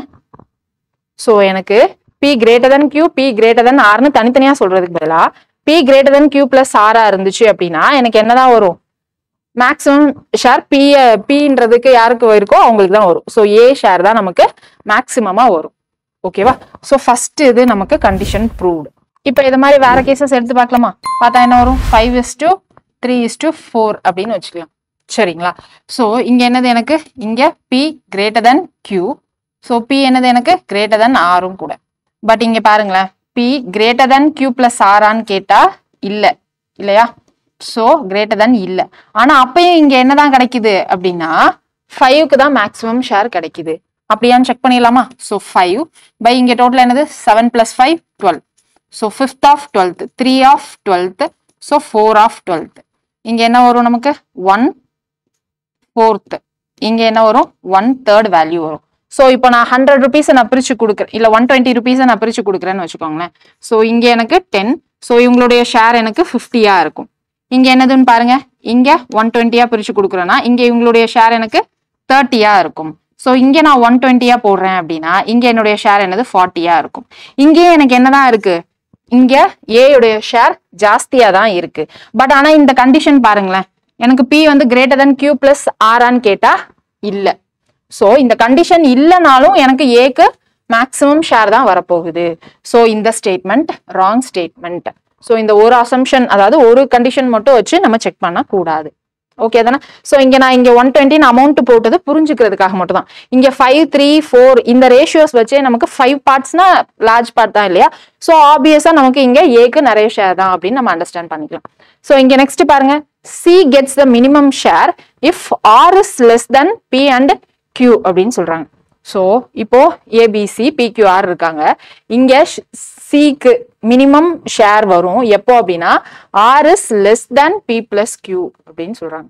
ஸோ எனக்கு P greater than Q, P greater than Rன்னு தனித்தனியா சொல்றதுக்கு பதிலா P greater than Q plus R ஆ இருந்துச்சு அப்படின்னா எனக்கு என்னதான் வரும்? மேக்ஸிமம் ஷேர் பி பின்றதுக்கு யாருக்கு இருக்கோ அவங்களுக்கு தான் வரும். ஸோ ஏ ஷேர் தான் நமக்கு மேக்ஸிமமா வரும். ஓகேவா? ஸோ ஃபர்ஸ்ட் இது நமக்கு கண்டிஷன் ப்ரூவ்டு. இப்போ இது மாதிரி வேற கேசஸ் எடுத்து பார்க்கலாமா? பார்த்தா என்ன வரும்? Five is to three is to four அப்படின்னு வச்சுக்கலாம். சரிங்களா? ஸோ இங்க என்னது எனக்கு? இங்க P greater than Q. So P என்னது எனக்கு? greater than Rவும் கூட. பட் இங்க பாருங்களேன், P greater than Q plus R ஆன்னு கேட்டா இல்ல இல்லையா? ஸோ கிரேட்டர் than இல்ல. ஆனா அப்பயும் இங்க என்னதான் கிடைக்குது அப்படின்னா ஃபைவ்க்கு தான் மேக்ஸிமம் ஷேர் கிடைக்குது. அப்படியான்னு செக் பண்ணிடலாமா? ஸோ ஃபைவ் பை இங்க டோட்டல் என்னது? Seven plus five twelve. So fifth of twelfth, three of twelfth, so four of twelfth. இங்க என்ன வரும் நமக்கு? One fourth. இங்க என்ன வரும்? ஒன் தேர்ட் வேல்யூ வரும். ஸோ இப்போ நான் ஹண்ட்ரட் ருபீஸை நான் பிரிச்சு கொடுக்குறேன், இல்லை ஒன் டுவெண்ட்டி ருபீஸை நான் பிரிச்சு கொடுக்குறேன்னு வச்சுக்கோங்களேன். ஸோ இங்க எனக்கு டென். ஸோ இவங்களுடைய ஷேர் எனக்கு ஃபிஃப்டியா இருக்கும். இங்க என்னதுன்னு பாருங்க, இங்க ஒன் டுவெண்ட்டியா பிரிச்சு கொடுக்குறேன்னா இங்க இவங்களுடைய ஷேர் எனக்கு தேர்ட்டியா இருக்கும். ஸோ இங்க நான் ஒன் டுவெண்ட்டியா போடுறேன் அப்படின்னா இங்க என்னுடைய ஷேர் என்னது? ஃபார்ட்டியா இருக்கும். இங்கேயே எனக்கு என்னதான் இருக்கு? இங்க ஏயுடைய ஷேர் ஜாஸ்தியா தான் இருக்கு. பட் ஆனா இந்த கண்டிஷன் பாருங்களேன், எனக்கு P வந்து கிரேட்டர் than Q பிளஸ் ஆரான்னு கேட்டா இல்ல. ஸோ இந்த கண்டிஷன் இல்லைனாலும் எனக்கு ஏக்கு மேக்ஸிமம் ஷேர் தான் வரப்போகுது. ஸோ இந்த ஸ்டேட்மெண்ட் ராங் ஸ்டேட்மெண்ட். ஸோ இந்த ஒரு அசம்ஷன், அதாவது ஒரு கண்டிஷன் மட்டும் வச்சு நம்ம செக் பண்ண கூடாது. ஓகே தானே? ஸோ இங்க நான் இங்க ஒன் டுவெண்ட்டி அமௌண்ட் போட்டது புரிஞ்சுக்கிறதுக்காக மட்டும் தான். இங்க ஃபைவ் த்ரீ ஃபோர் இந்த ரேஷியோஸ் வச்சே நமக்கு ஃபைவ் பார்ட்ஸ்னா லார்ஜ் பார்ட் தான் இல்லையா? ஸோ ஆப்வியஸா நமக்கு இங்க ஏக்கு நிறைய ஷேர் தான் அப்படின்னு நம்ம அண்டர்ஸ்டாண்ட் பண்ணிக்கலாம். ஸோ இங்க நெக்ஸ்ட் பாருங்க, C gets the minimum share if R is less than P and Q அப்படின்னு சொல்றாங்க. ஸோ இப்போ ஏபிசி பிக்யூஆர் இருக்காங்க. இங்க சிக்கு மினிமம் ஷேர் வரும் எப்போ அப்படின்னா R is less than P plus Q அப்படின்னு சொல்றாங்க.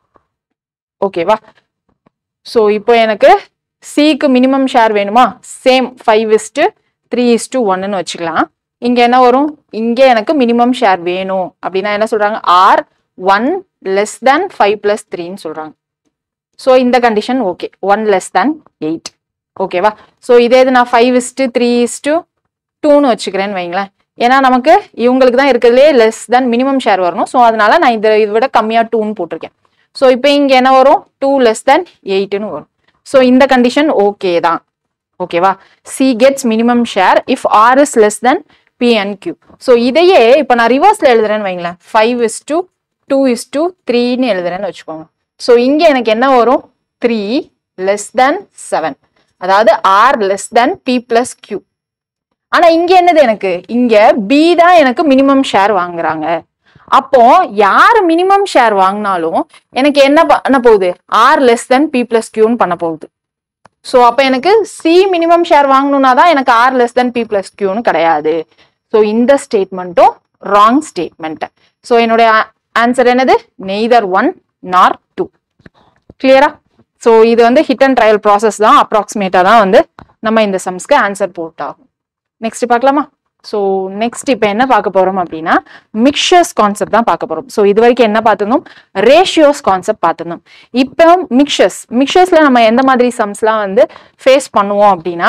ஓகேவா? ஸோ இப்போ எனக்கு சிக்கு மினிமம் ஷேர் வேணுமா? Same five is to three is to ஒன்னு வச்சுக்கலாம். இங்க என்ன வரும்? இங்க எனக்கு மினிமம் ஷேர் வேணும் அப்படின்னா என்ன சொல்றாங்க? R one less than five plus த்ரீன்னு சொல்றாங்க. ஸோ இந்த condition okay, one less than eight. ஓகேவா? ஸோ இதே இது நான் ஃபைவ் இஸ்டு த்ரீ இஸ்டு டூன்னு வச்சுக்கிறேன்னு வைங்களேன். ஏன்னா நமக்கு இவங்களுக்கு தான் இருக்கிறதுலே லெஸ் தேன் மினிமம் ஷேர் வரணும். ஸோ அதனால நான் இதை இதை விட கம்மியா டூன்னு போட்டிருக்கேன். ஸோ இப்போ இங்க என்ன வரும்? டூ லெஸ் தேன் எயிட்னு வரும். ஸோ இந்த கண்டிஷன் ஓகே தான். ஓகேவா? C gets minimum share if R is less than P and Q. So இதையே இப்போ நான் ரிவர்ஸ்ல எழுதுறேன்னு வைங்களேன், five is to two is to த்ரீன்னு எழுதுறேன்னு வச்சுக்கோங்க. ஸோ இங்க எனக்கு என்ன வரும்? த்ரீ லெஸ் தேன் செவன், அதாவது R less than P plus Q. ஆனா இங்க என்னது? எனக்கு இங்க பி தான் எனக்கு மினிமம் ஷேர் வாங்குறாங்க. அப்போ யாரு மினிமம் ஷேர் வாங்கினாலும் எனக்கு என்ன பண்ண போகுது? R less than P plus கியூன்னு பண்ண போகுது. ஸோ அப்ப எனக்கு சி மினிமம் ஷேர் வாங்கணும்னா தான் எனக்கு R less than P plus கியூன்னு கிடையாது. ஸோ இந்த ஸ்டேட்மெண்ட்டும் ராங் ஸ்டேட்மெண்ட். ஸோ என்னுடைய ஆன்சர் என்னது? Neither one nor two. கிளியரா? ஸோ இது வந்து ஹிட் அண்ட் ட்ரையல் ப்ராசஸ் தான், அப்ராக்சிமேட்டா தான் வந்து நம்ம இந்த சம்ஸ்க்கு ஆன்சர் போட்டாகும். நெக்ஸ்ட் பார்க்கலாமா? ஸோ நெக்ஸ்ட் இப்போ என்ன பார்க்க போறோம் அப்படின்னா மிக்சர்ஸ் கான்செப்ட் தான் பார்க்க போறோம். ஸோ இது வரைக்கும் என்ன பார்த்திருந்தோம்? ரேஷியோஸ் கான்செப்ட் பார்த்திருந்தோம். இப்போ மிக்சர்ஸ் மிக்சர்ஸ்ல நம்ம எந்த மாதிரி சம்ஸ்லாம் வந்து ஃபேஸ் பண்ணுவோம் அப்படின்னா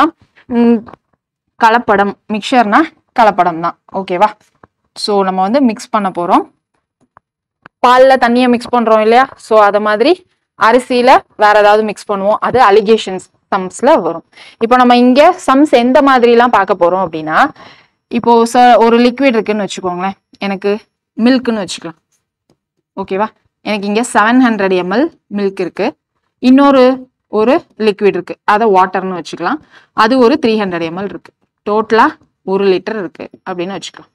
கலப்படம், மிக்சர்னா கலப்படம் தான். ஓகேவா? ஸோ நம்ம வந்து மிக்ஸ் பண்ண போறோம். பால்ல தண்ணியை மிக்ஸ் பண்றோம் இல்லையா? ஸோ அத மாதிரி அரிசியில வேற ஏதாவது மிக்ஸ் பண்ணுவோம். அது அலிகேஷன்ஸ் சம்ஸ்ல வரும். இப்போ நம்ம இங்க சம்ஸ் எந்த மாதிரி எல்லாம் பார்க்க போறோம் அப்படின்னா, இப்போ ஒரு லிக்விட் இருக்குன்னு வச்சுக்கோங்களேன். எனக்கு மில்க்னு வச்சுக்கலாம். ஓகேவா? எனக்கு இங்க செவன் ஹண்ட்ரட் எம்எல் மில்க் இருக்கு. இன்னொரு ஒரு லிக்விட் இருக்கு, அதை வாட்டர்னு வச்சுக்கலாம். அது ஒரு த்ரீ ஹண்ட்ரட் எம்எல் இருக்கு. டோட்டலா ஒரு லிட்டர் இருக்கு அப்படின்னு வச்சுக்கலாம்.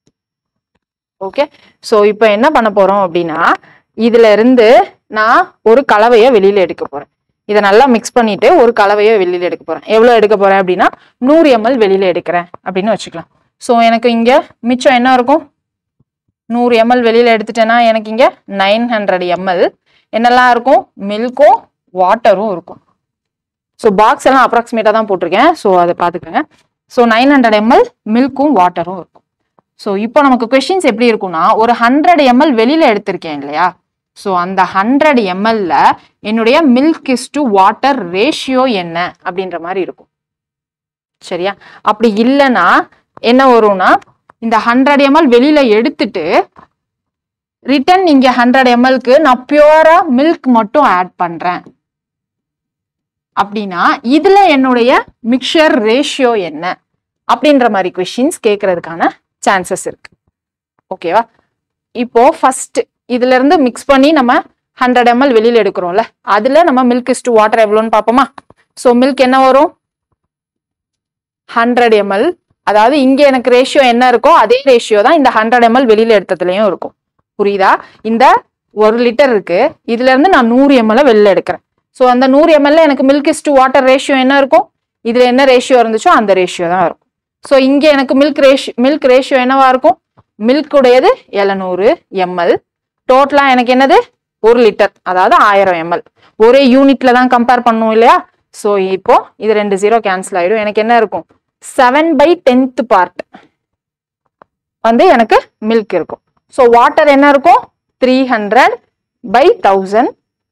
ஓகே, ஸோ இப்போ என்ன பண்ண போறோம் அப்படின்னா, இதுல இருந்து நான் ஒரு கலவையை வெளியில எடுக்க போறேன். இதை நல்லா மிக்ஸ் பண்ணிட்டு ஒரு கலவையை வெளியில எடுக்க போறேன். எவ்வளவு எடுக்க போறேன் அப்படின்னா நூறு எம்எல் வெளியில எடுக்கிறேன் அப்படின்னு வச்சுக்கலாம். ஸோ எனக்கு இங்க மிச்சம் என்ன இருக்கும்? நூறு எம்எல் வெளியில எடுத்துட்டேன்னா எனக்கு இங்க நைன் ஹண்ட்ரட் எம்எல் என்னெல்லாம் இருக்கும்? மில்க்கும் வாட்டரும் இருக்கும். ஸோ பாக்ஸ் எல்லாம் அப்ராக்சிமேட்டா தான் போட்டிருக்கேன். ஸோ அதை பார்த்துக்கோங்க. ஸோ நைன் ஹண்ட்ரட் எம்எல் மில்க்கும் வாட்டரும் இருக்கும். ஸோ இப்போ நமக்கு கொஸ்டின்ஸ் எப்படி இருக்கும்னா, ஒரு ஹண்ட்ரட் எம்எல் வெளியில எடுத்திருக்கேன் இல்லையா? ஸோ அந்த ஹண்ட்ரட் எம்எல்ல என்னுடைய milk is to water ratio என்ன அப்படின்ற மாதிரி இருக்கும். சரியா? அப்படி இல்லைன்னா என்ன வரும்னா, இந்த ஹண்ட்ரட் எம்எல் வெளியில எடுத்துட்டு ரிட்டன் இங்க ஹண்ட்ரட் எம்எல்க்கு நான் பியூரா மில்க் மட்டும் ஆட் பண்றேன் அப்படின்னா இதுல என்னுடைய மிக்சர் ரேஷியோ என்ன அப்படின்ற மாதிரி கொஸ்டின்ஸ் கேட்கறதுக்கான சான்சஸ் இருக்கு. ஓகேவா? இப்போ ஃபர்ஸ்ட் இதுல இருந்து மிக்ஸ் பண்ணி நம்ம ஹண்ட்ரட் எம்எல் வெளியில எடுக்கிறோம்ல, அதுல நம்ம மில்க் இஸ் டு வாட்டர் எவ்வளோன்னு பார்ப்போமா? ஸோ மில்க் என்ன வரும்? Hundred ML. அதாவது இங்க எனக்கு ரேஷியோ என்ன இருக்கோ அதே ரேஷியோ தான் இந்த ஹண்ட்ரட் எம்எல் வெளியில எடுத்ததுலயும் இருக்கும். புரியுதா? இந்த ஒரு லிட்டர் இருக்கு, இதுல இருந்து நான் நூறு எம்எல் வெளியில எடுக்கிறேன். ஸோ அந்த நூறு எம்எல்ல எனக்கு milk is to water ratio என்ன இருக்கும்? இதுல என்ன ரேஷியோ இருந்துச்சோ அந்த ரேஷியோ தான் இருக்கும். ஸோ இங்க எனக்கு மில்க் ரேஷியோ மில்க் ரேஷியோ என்னவா இருக்கும்? மில்க் உடையது எழுநூறு எம்எல். டோட்டலா எனக்கு என்னது? ஒரு லிட்டர், அதாவது ஆயிரம் எம்எல். ஒரே யூனிட்ல தான் கம்பேர் பண்ணும் இல்லையா? ஸோ இப்போ இது ரெண்டு ஜீரோ கேன்சல் ஆயிடும். எனக்கு என்ன இருக்கும்? செவன் பை டென்த் பார்ட் வந்து எனக்கு மில்க் இருக்கும். ஸோ வாட்டர் என்ன இருக்கும்? Three hundred by thousand.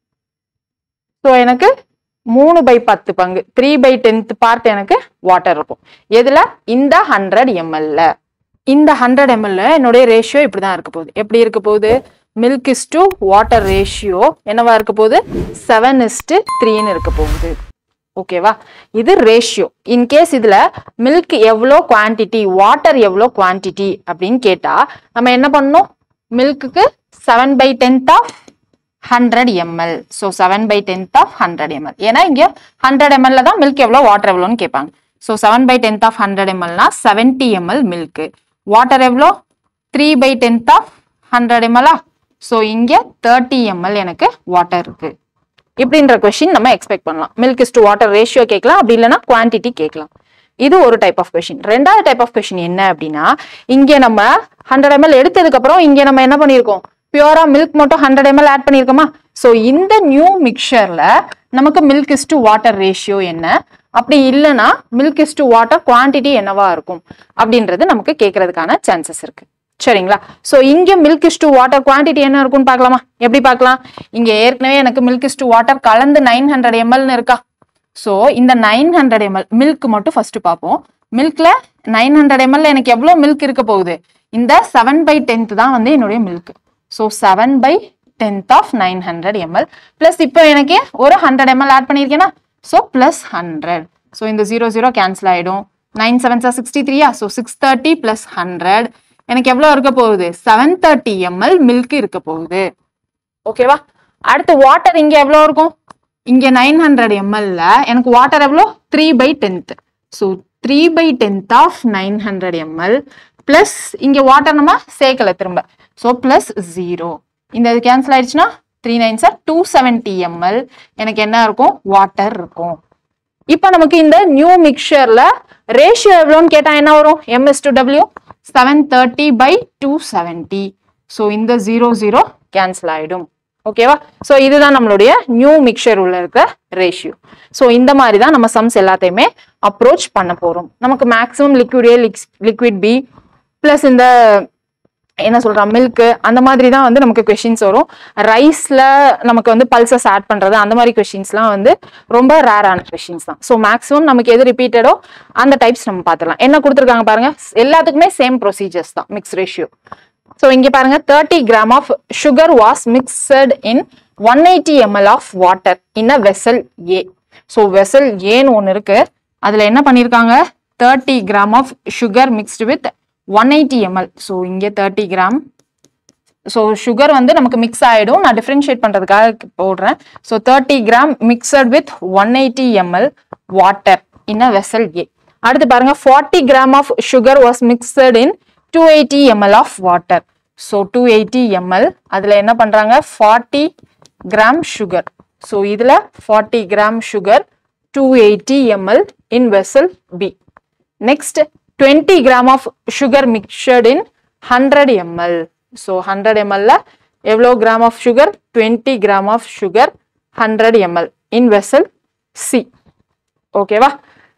So எனக்கு மூணு பை பத்து பங்கு, த்ரீ பை டென்த் பார்ட் எனக்கு வாட்டர் இருக்கும். எதுல? இந்த ஹண்ட்ரட் எம்எல்ல. இந்த ஹண்ட்ரட் எம்எல்ல என்னுடைய ரேஷியோ இப்படிதான் இருக்க போகுது. எப்படி இருக்க போகுது? Milk is to water ratio என்னவா இருக்க போகுது? செவன் இஸ்டு த்ரீன்னு இருக்க போகுது. ஓகேவா? இது ரேஷியோ. இன்கேஸ் இதுல மில்க் எவ்வளோ குவான்டிட்டி, வாட்டர் எவ்வளோ குவான்டிட்டி அப்படின்னு கேட்டா நம்ம என்ன பண்ணணும்? மில்க்குக்கு seven by tenth of hundred ML. So seven by tenth of hundred ML. ஏன்னா இங்க ஹண்ட்ரட் எம்எல்ல தான் மில்க் எவ்வளோ வாட்டர் எவ்வளோன்னு கேட்பாங்க. So seven by tenth of hundred எம்எல்னா செவன்டி எம்எல் மில்க். வாட்டர் எவ்வளோ? Three by tenth of hundred எம்எல்லா? So இங்க தேர்ட்டி எம்எல் எனக்கு வாட்டர் இருக்கு. இப்படின்ற கொஸ்டின் நம்ம எக்ஸ்பெக்ட் பண்ணலாம். Milk is to water ratio கேட்கலாம், அப்படி இல்லைன்னா குவான்டிட்டி கேட்கலாம். இது ஒரு டைப் ஆஃப் கொஸ்டின். ரெண்டாவது டைப் ஆஃப் கொஸ்டின் என்ன அப்படின்னா, இங்க நம்ம ஹண்ட்ரட் எம்எல் எடுத்ததுக்கு அப்புறம் இங்க நம்ம என்ன பண்ணிருக்கோம்? பியூரா மில்க் மட்டும் ஹண்ட்ரட் எம்எல் ஆட் பண்ணிருக்கோமா? ஸோ இந்த நியூ மிக்சர்ல நமக்கு milk is to water ratio என்ன, அப்படி இல்லைன்னா milk is to water quantity என்னவா இருக்கும் அப்படின்றது நமக்கு கேட்கறதுக்கான சான்சஸ் இருக்கு. சரிங்களா? ஸோ இங்க milk is to water quantity என்ன இருக்கும்னு பார்க்கலாமா? எப்படி பார்க்கலாம்? இங்க ஏற்கனவே எனக்கு மில்க் இஸ் டு வாட்டர் கலந்து நைன் ஹண்ட்ரட் எம்எல்னு இருக்கா? ஸோ இந்த நைன் ஹண்ட்ரட் எம்எல் மில்க் மட்டும் ஃபர்ஸ்ட் பார்ப்போம். மில்க்ல நைன் ஹண்ட்ரட் எம்எல்ல எனக்கு எவ்வளோ மில்க் இருக்க போகுது? இந்த செவன் பை டென்த் தான் வந்து என்னுடைய milk. So seven by tenth of nine hundred ML plus இப்போ எனக்கு ஒரு ஹண்ட்ரட் எம்எல் ஆட் பண்ணியிருக்கேன்னா ஸோ பிளஸ் ஹண்ட்ரட். ஸோ இந்த ஜீரோ ஜீரோ கேன்சல் ஆயிடும். நைன் செவன் சார் சிக்ஸ்டி த்ரீயா? So six thirty plus hundred எனக்கு எவ்வளோ இருக்க போகுது? செவன் தேர்ட்டி எம்எல் மில்க் இருக்க போகுது. ஓகேவா? அடுத்து வாட்டர் இங்க எவ்வளோ இருக்கும்? இங்க நைன் ஹண்ட்ரட் எம்எல்ல எனக்கு வாட்டர் எவ்வளோ? Three by tenth. So three by tenth of nine hundred ML plus இங்க வாட்டர் நம்ம சேர்க்கல திரும்ப. So plus zero. இந்த இது கேன்சல் ஆயிடுச்சுன்னா த்ரீ நைன் சார் டூ செவன்டி எம்எல் எனக்கு என்ன இருக்கும்? வாட்டர் இருக்கும். இப்போ நமக்கு இந்த நியூ மிக்சர்ல ரேஷியோ எவ்வளோன்னு கேட்டா என்ன வரும்? M is to W seven thirty by two seventy. So இந்த ஜீரோ ஜீரோ கேன்சல் ஆயிடும். ஓகேவா? ஸோ இதுதான் நம்மளுடைய நியூ மிக்சர் உள்ள இருக்க ரேஷியோ. ஸோ இந்த மாதிரி தான் நம்ம சம்ஸ் எல்லாத்தையுமே அப்ரோச் பண்ண போறோம். நமக்கு maximum liquid A, liquid B plus இந்த என்ன சொல்றான் மில்க் அந்த மாதிரி தான் வந்து நமக்கு கொஸ்டின்ஸ் வரும். ரைஸ்ல நமக்கு வந்து பல்சஸ் ஆட் பண்றது அந்த மாதிரி கொஸ்டின்ஸ்லாம் வந்து ரொம்ப ரேரான கொஸ்டின்ஸ் தான். ஸோ மேக்ஸிமம் நமக்கு எது ரிப்பீட்டடோ அந்த டைப்ஸ் நம்ம பார்த்துலாம். என்ன கொடுத்துருக்காங்க பாருங்க, எல்லாத்துக்குமே சேம் ப்ரொசீஜர்ஸ் தான், மிக்ஸ் ரேஷியோ. ஸோ இங்க பாருங்க, thirty gram of sugar was mixed in one eighty ML of water in a vessel A. So vessel ஏன்னு ஒன்று இருக்கு, அதுல என்ன பண்ணிருக்காங்க, thirty gram of sugar mixed with one eighty ML. So இங்கே thirty gram. So sugar வந்து நமக்கு mix ஆகிடும், நான் டிஃப்ரென்ஷியேட் பண்ணுறதுக்காக போடுறேன். So thirty gram mixed with one eighty ML water in a vessel A. அடுத்து பாருங்க, forty gram of sugar was mixed in two eighty ML of water. So two eighty ML, அதில் என்ன பண்ணுறாங்க, forty gram sugar. So இதில் forty gram sugar, two eighty ML in vessel B. Next twenty gram of sugar mixed in one hundred milliliters. So one hundred milliliters எவ்வளோ gram of sugar, twenty gram of sugar, one hundred milliliters in vessel C. ஓகேவா?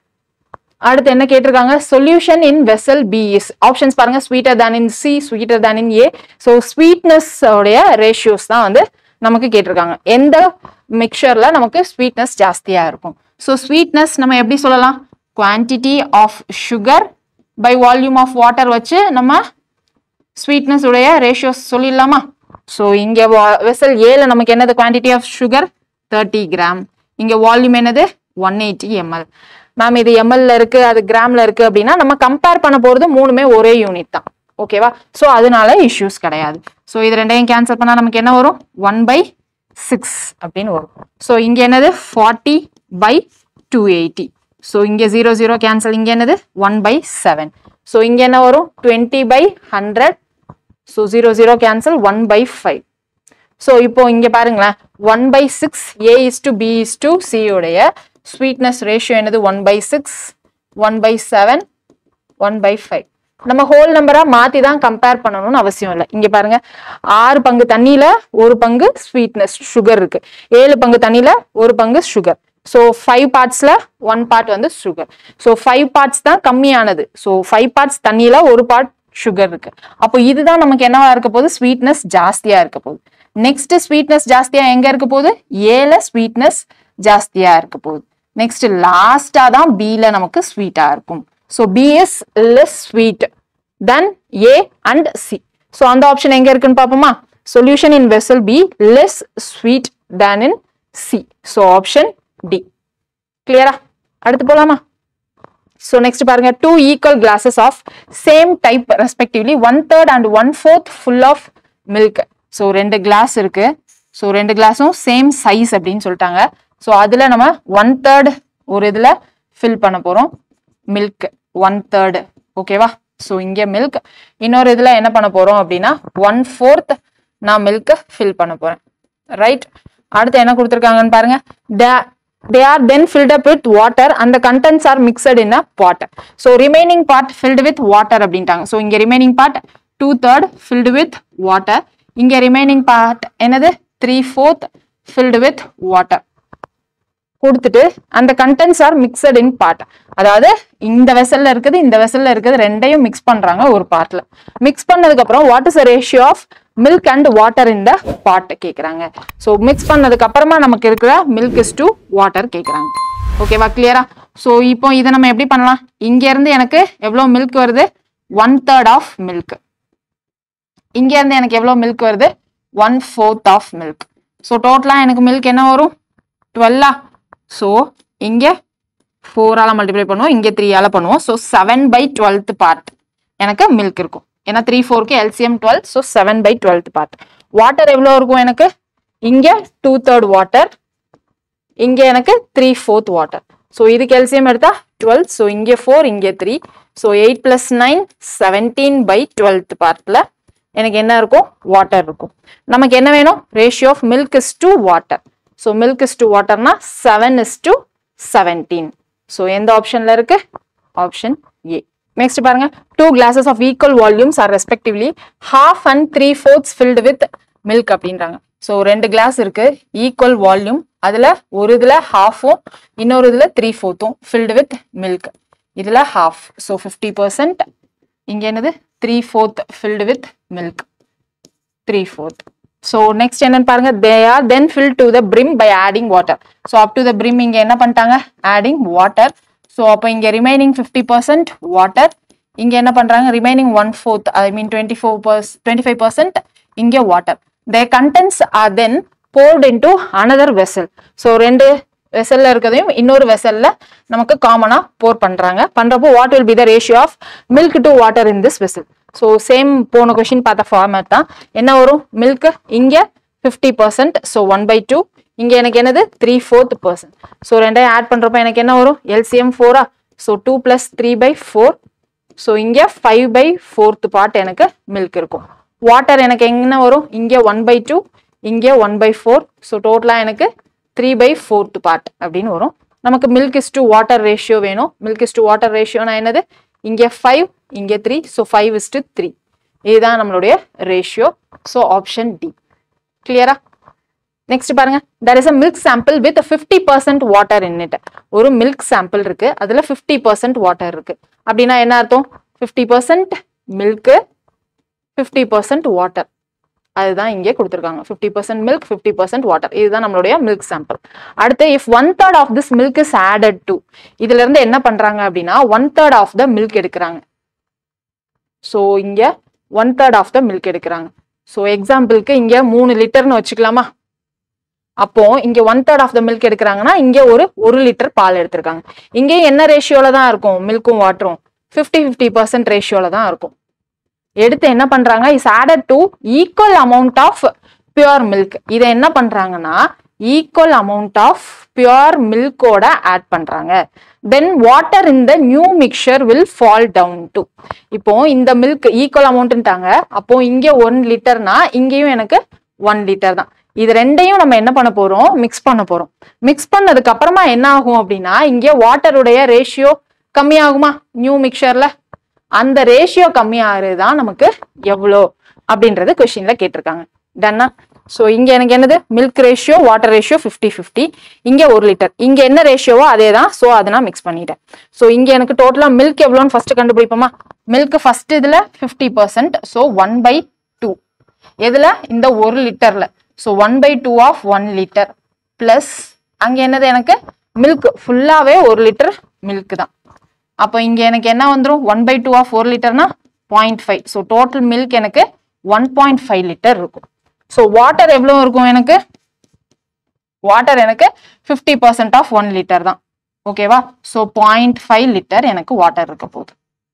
அடுத்து என்ன கேட்டிருக்காங்க, solution in vessel B is, options பாருங்க, sweeter than in C, sweeter than in A. So sweetness உடைய ratios தான் வந்து நமக்கு கேட்டிருக்காங்க, எந்த மிக்சர்ல நமக்கு ஸ்வீட்னஸ் ஜாஸ்தியா இருக்கும். ஸோ ஸ்வீட்னஸ் நம்ம எப்படி சொல்லலாம், quantity of sugar by volume of water வச்சு நம்ம ஸ்வீட்னஸ் உடைய ரேஷியோஸ் சொல்லிடலாமா. ஸோ இங்கே வெசல் ஏல நமக்கு என்னது, quantity of sugar thirty gram, இங்கே வால்யூம் என்னது ஒன் எயிட்டி எம்எல். மேம் இது எம்எல்ல இருக்கு அது கிராம்ல இருக்கு அப்படின்னா நம்ம கம்பேர் பண்ண போறது மூணுமே ஒரே யூனிட் தான். ஓகேவா? ஸோ அதனால இஷ்யூஸ் கிடையாது. ஸோ இது ரெண்டையும் கேன்சல் பண்ணா நமக்கு என்ன வரும், ஒன் பை சிக்ஸ் அப்படின்னு வரும். ஸோ இங்கே என்னது forty by two eighty. So இங்கே ஜீரோ ஜீரோ கேன்சல், இங்கே என்னது ஒன் பை செவன். ஸோ இங்கே என்ன வரும், twenty by hundred. So zero zero cancel, one by five. So இப்போ இங்கே பாருங்களேன், one by six A is to B is to C உடைய ஸ்வீட்னஸ் ரேஷியோ என்னது, one by six, one by seven, one by five. நம்ம whole நம்பரா மாத்தி தான் compare பண்ணணும்னு அவசியம் இல்லை. இங்க பாருங்க, ஆறு பங்கு தண்ணியில ஒரு பங்கு ஸ்வீட்னஸ் சுகர் இருக்கு, ஏழு பங்கு தண்ணியில ஒரு பங்கு சுகர். ஸோ ஃபைவ் பார்ட்ஸ்ல ஒன் பார்ட் வந்து சுகர். ஸோ ஃபைவ் பார்ட்ஸ் தான் கம்மியானது. ஸோ ஃபைவ் பார்ட்ஸ் தண்ணியில ஒரு பார்ட் சுகர் இருக்கு. அப்போ இதுதான் நமக்கு என்னவா இருக்க போகுது, ஸ்வீட்னஸ் ஜாஸ்தியா இருக்க போகுது. நெக்ஸ்ட் ஸ்வீட்னஸ் ஜாஸ்தியா எங்க இருக்க போகுது, ஏல ஸ்வீட்னஸ் ஜாஸ்தியா இருக்க போகுது. நெக்ஸ்ட் லாஸ்டா தான் பில நமக்கு ஸ்வீட்டா இருக்கும். So B is less sweet then A and C. So அந்த ஆப்ஷன் எங்க இருக்குன்னு பார்ப்போமா, solution in vessel B less sweet then in C. So option D. கிளியரா? அடுத்து போலாமா. ஸோ நெக்ஸ்ட் பாருங்க, two equal glasses of same type respectively one third and one fourth full of milk. So ரெண்டு glass இருக்கு. So ரெண்டு கிளாஸும் same size அப்படின்னு சொல்லிட்டாங்க. ஸோ அதுல நம்ம ஒன் தேர்ட் ஒரு இதுல ஃபில் பண்ண போறோம் மில்க், ஒன் தேர்டு. ஓகேவா? ஸோ இங்கே மில்க், இன்னொரு இதுல என்ன பண்ண போறோம் அப்படின்னா ஒன் ஃபோர்த் நான் மில்க் ஃபில் பண்ண போறேன். ரைட்? அடுத்து என்ன கொடுத்துருக்காங்கன்னு பாருங்க, they are then filled up with water and the contents are mixed in a pot. So remaining part filled with water அப்படின்ட்டாங்க. So இங்க remaining part two third filled with water. இங்க remaining part என்னது three fourth filled with water கொடுத்துட்டு அந்த contents are mixed in part. அதாவது இந்த வெசல்ல இருக்குது இந்த வெசல்ல இருக்குது ரெண்டையும் மிக்ஸ் பண்றாங்க ஒரு பார்ட்ல. மிக்ஸ் பண்ணதுக்கு அப்புறம் what is the ratio of milk and water in the pot கேக்குறாங்க. சோ மிக்ஸ் பண்ணதுக்கு அப்புறமா நமக்கு இருக்கிற milk is to water கேக்குறாங்க. ஓகேவா? கிளியரா? சோ இப்போ இத நம்ம எப்படி பண்ணலாம், இங்க இருந்து எனக்கு எவ்வளவு milk வருது, one third of milk. இங்க இருந்து எனக்கு எவ்வளவு milk வருது, one fourth of milk. So டோட்டலா எனக்கு milk என்ன வரும், twelve. சோ இங்க four ஆல மல்டிப்ளை பண்ணுவோம், இங்க three ஆல பண்ணுவோம். So seven by twelfth part எனக்கு மில்க் இருக்கும். ஏன்னா three four க்கு L C M twelve. So seven by twelfth part. Water எவ்வளவு இருக்கும் எனக்கு, இங்க two third வாட்டர், இங்க எனக்கு three fourth வாட்டர். சோ இதுக்கு L C M எடுத்தா twelve. சோ இங்க four, இங்க three. So eight plus nine, seventeen by twelfth பார்ட்ல எனக்கு என்ன இருக்கும், வாட்டர் இருக்கும். நமக்கு என்ன வேணும், ratio of milk is to water. So milk is to வாட்டர்னா seven is to seventeen. So எந்த ஆப்ஷன்ல இருக்கு, ஆப்ஷன் ஏ. நெக்ஸ்ட் பாருங்க, two glasses of equal volumes are respectively half and three fourths filled with milk அப்படின்றாங்க. So ரெண்டு glass இருக்கு, equal volume, அதுல ஒரு இதுல ஹாஃபும் இன்னொரு இதுல த்ரீ ஃபோர்த்தும் filled with milk. இதுல half, so fifty percent. இங்க என்னது three fourth filled with milk, three fourth. So next என்னன்னு பாருங்க, they are then filled to the brim by adding water. So up to the brim இங்க என்ன பண்ணிட்டாங்க, adding water. So அப்ப இங்க remaining fifty percent water, இங்க என்ன பண்றாங்க, remaining one fourth, I mean twenty-four percent, twenty-five percent இங்க water. Their contents are then poured into another vessel. So ரெண்டு வெசல்ல இருக்கதையும் இன்னொரு வெசல்ல நமக்கு காமனா போர் பண்றாங்க. பண்றப்போ what will be the ratio of milk to water in this vessel? So same போன question பார்த்த format தான். என்ன வரும், milk இங்க fifty percent, so one by two, இங்க எனக்கு என்னது three fourth percent. So ரெண்டையும் ஆட் பண்றப்போ எனக்கு என்ன வரும், L C M four, so two plus three by four, so இங்க five by fourth part எனக்கு milk இருக்கும். வாட்டர் எனக்கு என்ன வரும், இங்க one by two, இங்க one by four, so டோட்டலா எனக்கு three by fourth part அப்படின்னு வரும். நமக்கு milk is to water ratio வேணும். milk is to water ratio நான் என்னது, இங்க five, இங்க three, so five is to three. இதுதான் நம்மளுடைய ratio. So option D. Clear? Next பாருங்க, there is a milk sample with fifty percent water in it. ஒரு milk sample இருக்கு, அதுல fifty percent water இருக்கு. அப்படின்னா என்ன அர்த்தம், fifty percent milk, fifty percent water. அதுதான் இங்கே கொடுத்திருக்காங்க, fifty percent milk, fifty percent water. இதுதான் நம்மளுடைய milk sample. அடுத்து if one third of this milk is added to, இதுல இருந்து என்ன பண்றாங்க அப்படின்னா one third of the milk எடுக்கிறாங்க. So இங்க one third of the milk எடுக்கிறாங்க. So எக்ஸாம்பிளுக்கு இங்க மூணு லிட்டர்னு வச்சுக்கலாமா, அப்போ இங்க one third of the milk எடுக்கிறாங்கன்னா இங்க ஒரு ஒரு லிட்டர் பால் எடுத்திருக்காங்க. இங்கே என்ன ரேஷியோல தான் இருக்கும், மில்க்கும் வாட்டரும் fifty fifty percent ரேஷியோல தான் இருக்கும். எடுத்து என்ன பண்றாங்க, is added to equal amount of pure milk. இதை என்ன பண்றாங்கன்னா equal amount of pure milk ஓட ஆட் பண்றாங்க. then water in the new mixture will fall down to. இப்போ இந்த milk equal amountட்டாங்க, அப்போ இங்க one லிட்டர்னா இங்கேயும் எனக்கு one லிட்டர் தான். இது ரெண்டையும் நம்ம என்ன பண்ண போறோம், மிக்ஸ் பண்ண போறோம். மிக்ஸ் பண்ணதுக்கு அப்புறமா என்ன ஆகும் அப்படின்னா இங்க வாட்டருடைய ரேஷியோ கம்மியாகுமா, நியூ மிக்சர்ல அந்த ரேஷியோ கம்மியாகுறதுதான் நமக்கு எவ்வளோ அப்படின்றது கொஸ்டின்ல கேட்டிருக்காங்க. டன்னா? ஸோ இங்க எனக்கு என்னது, milk ratio water ratio fifty fifty, இங்க ஒரு லிட்டர், இங்க என்ன ரேஷியோவோ அதே தான். ஸோ அதை நான் மிக்ஸ் பண்ணிட்டேன். ஸோ இங்க எனக்கு டோட்டலா மில்க் எவ்வளோன்னு ஃபர்ஸ்ட் கண்டுபிடிப்போமா. மில்க் ஃபர்ஸ்ட் இதுல fifty percent, so one by two, எதுல இந்த ஒரு லிட்டர்ல, so one by two of one litre plus அங்க என்னது எனக்கு மில்க் ஃபுல்லாவே ஒரு லிட்டர் மில்க் தான். அப்போ இங்க எனக்கு என்ன வந்துடும், ஒன் பை டூ ஆஃப் ஒரு லிட்டர்னா point five, so total milk எனக்கு ஒன் பாயிண்ட் ஃபைவ் லிட்டர் இருக்கும். ஸோ வாட்டர் எவ்வளோ இருக்கும் எனக்கு, வாட்டர் எனக்கு fifty percent of one litre தான். ஓகேவா, ஸோ பாயிண்ட் ஃபைவ் லிட்டர் எனக்கு வாட்டர் இருக்க போகுது.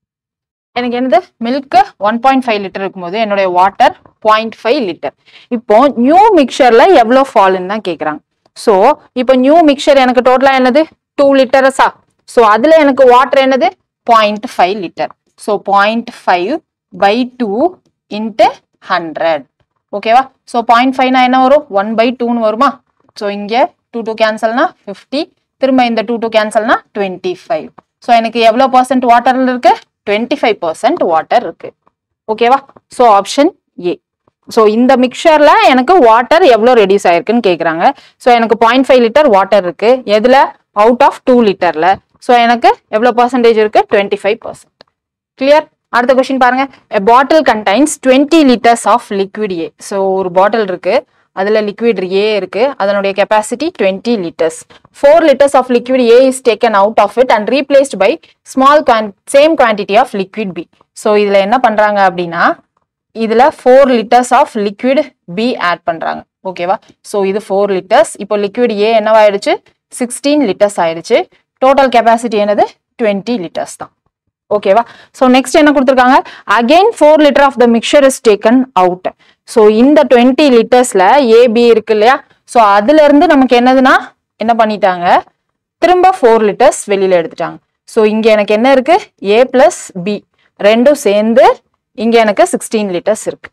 எனக்கு என்னது, milk one point five litre இருக்கும்போது என்னுடைய வாட்டர் பாயிண்ட் ஃபைவ் லிட்டர். இப்போ நியூ மிக்சர்ல எவ்வளோ ஃபால்னு தான் கேட்குறாங்க. ஸோ இப்போ நியூ மிக்சர் எனக்கு டோட்டலா என்னது டூ லிட்டர்ஸா, ஸோ அதுல எனக்கு வாட்டர் என்னது point five litre. So point five by two into hundred. ஓகேவா, ஸோ பாயிண்ட் ஃபைவ்னா என்ன வரும், ஒன் பை டூன்னு வருமா. ஸோ இங்கே டூ டூ கேன்சல்னா ஃபிஃப்டி, திரும்ப இந்த டூ டூ கேன்சல்னா டுவெண்ட்டி ஃபைவ். ஸோ எனக்கு எவ்வளோ பர்சன்ட் வாட்டர்ல இருக்கு, டுவெண்ட்டி ஃபைவ் பர்சன்ட் வாட்டர் இருக்கு. ஓகேவா, ஸோ ஆப்ஷன் ஏ. ஸோ இந்த மிக்சர்ல எனக்கு வாட்டர் எவ்வளோ ரெடியூஸ் ஆயிருக்குன்னு கேட்குறாங்க. ஸோ எனக்கு பாயிண்ட் ஃபைவ் லிட்டர் வாட்டர் இருக்கு, எதுல அவுட் ஆஃப் டூ லிட்டர்ல. ஸோ எனக்கு எவ்வளோ பர்சன்டேஜ் இருக்கு, டுவெண்ட்டி ஃபைவ் பர்சன்ட். கிளியர்? அடுத்த கொஸ்டின் பாருங்க, a bottle contains twenty liters of liquid A. So ஒரு பாட்டில் இருக்கு, அதுல லிக்விட் A இருக்கு, அதனுடைய capacity twenty liters. four liters of liquid A is taken out of it and replaced by small same quantity of liquid B. So இதுல என்ன பண்றாங்க அப்படின்னா இதுல four liters of liquid B add பண்றாங்க. ஓகேவா, ஸோ இது four liters. இப்போ liquid A என்னவாயிடுச்சு, sixteen liters ஆயிடுச்சு. டோட்டல் கெப்பாசிட்டி என்னது, twenty liters தான். ஓகேவா, ஸோ நெக்ஸ்ட் என்ன கொடுத்துருக்காங்க, again four litre of the mixture is taken out. So இந்த டுவெண்ட்டி லிட்டர்ஸ்ல ஏபி இருக்கு இல்லையா, ஸோ அதுல இருந்து நமக்கு என்னதுன்னா என்ன பண்ணிட்டாங்க, திரும்ப ஃபோர் லிட்டர்ஸ் வெளியில எடுத்துட்டாங்க. ஸோ இங்க எனக்கு என்ன இருக்கு, ஏ பிளஸ் பி ரெண்டும் சேர்ந்து இங்க எனக்கு சிக்ஸ்டீன் லிட்டர்ஸ் இருக்கு.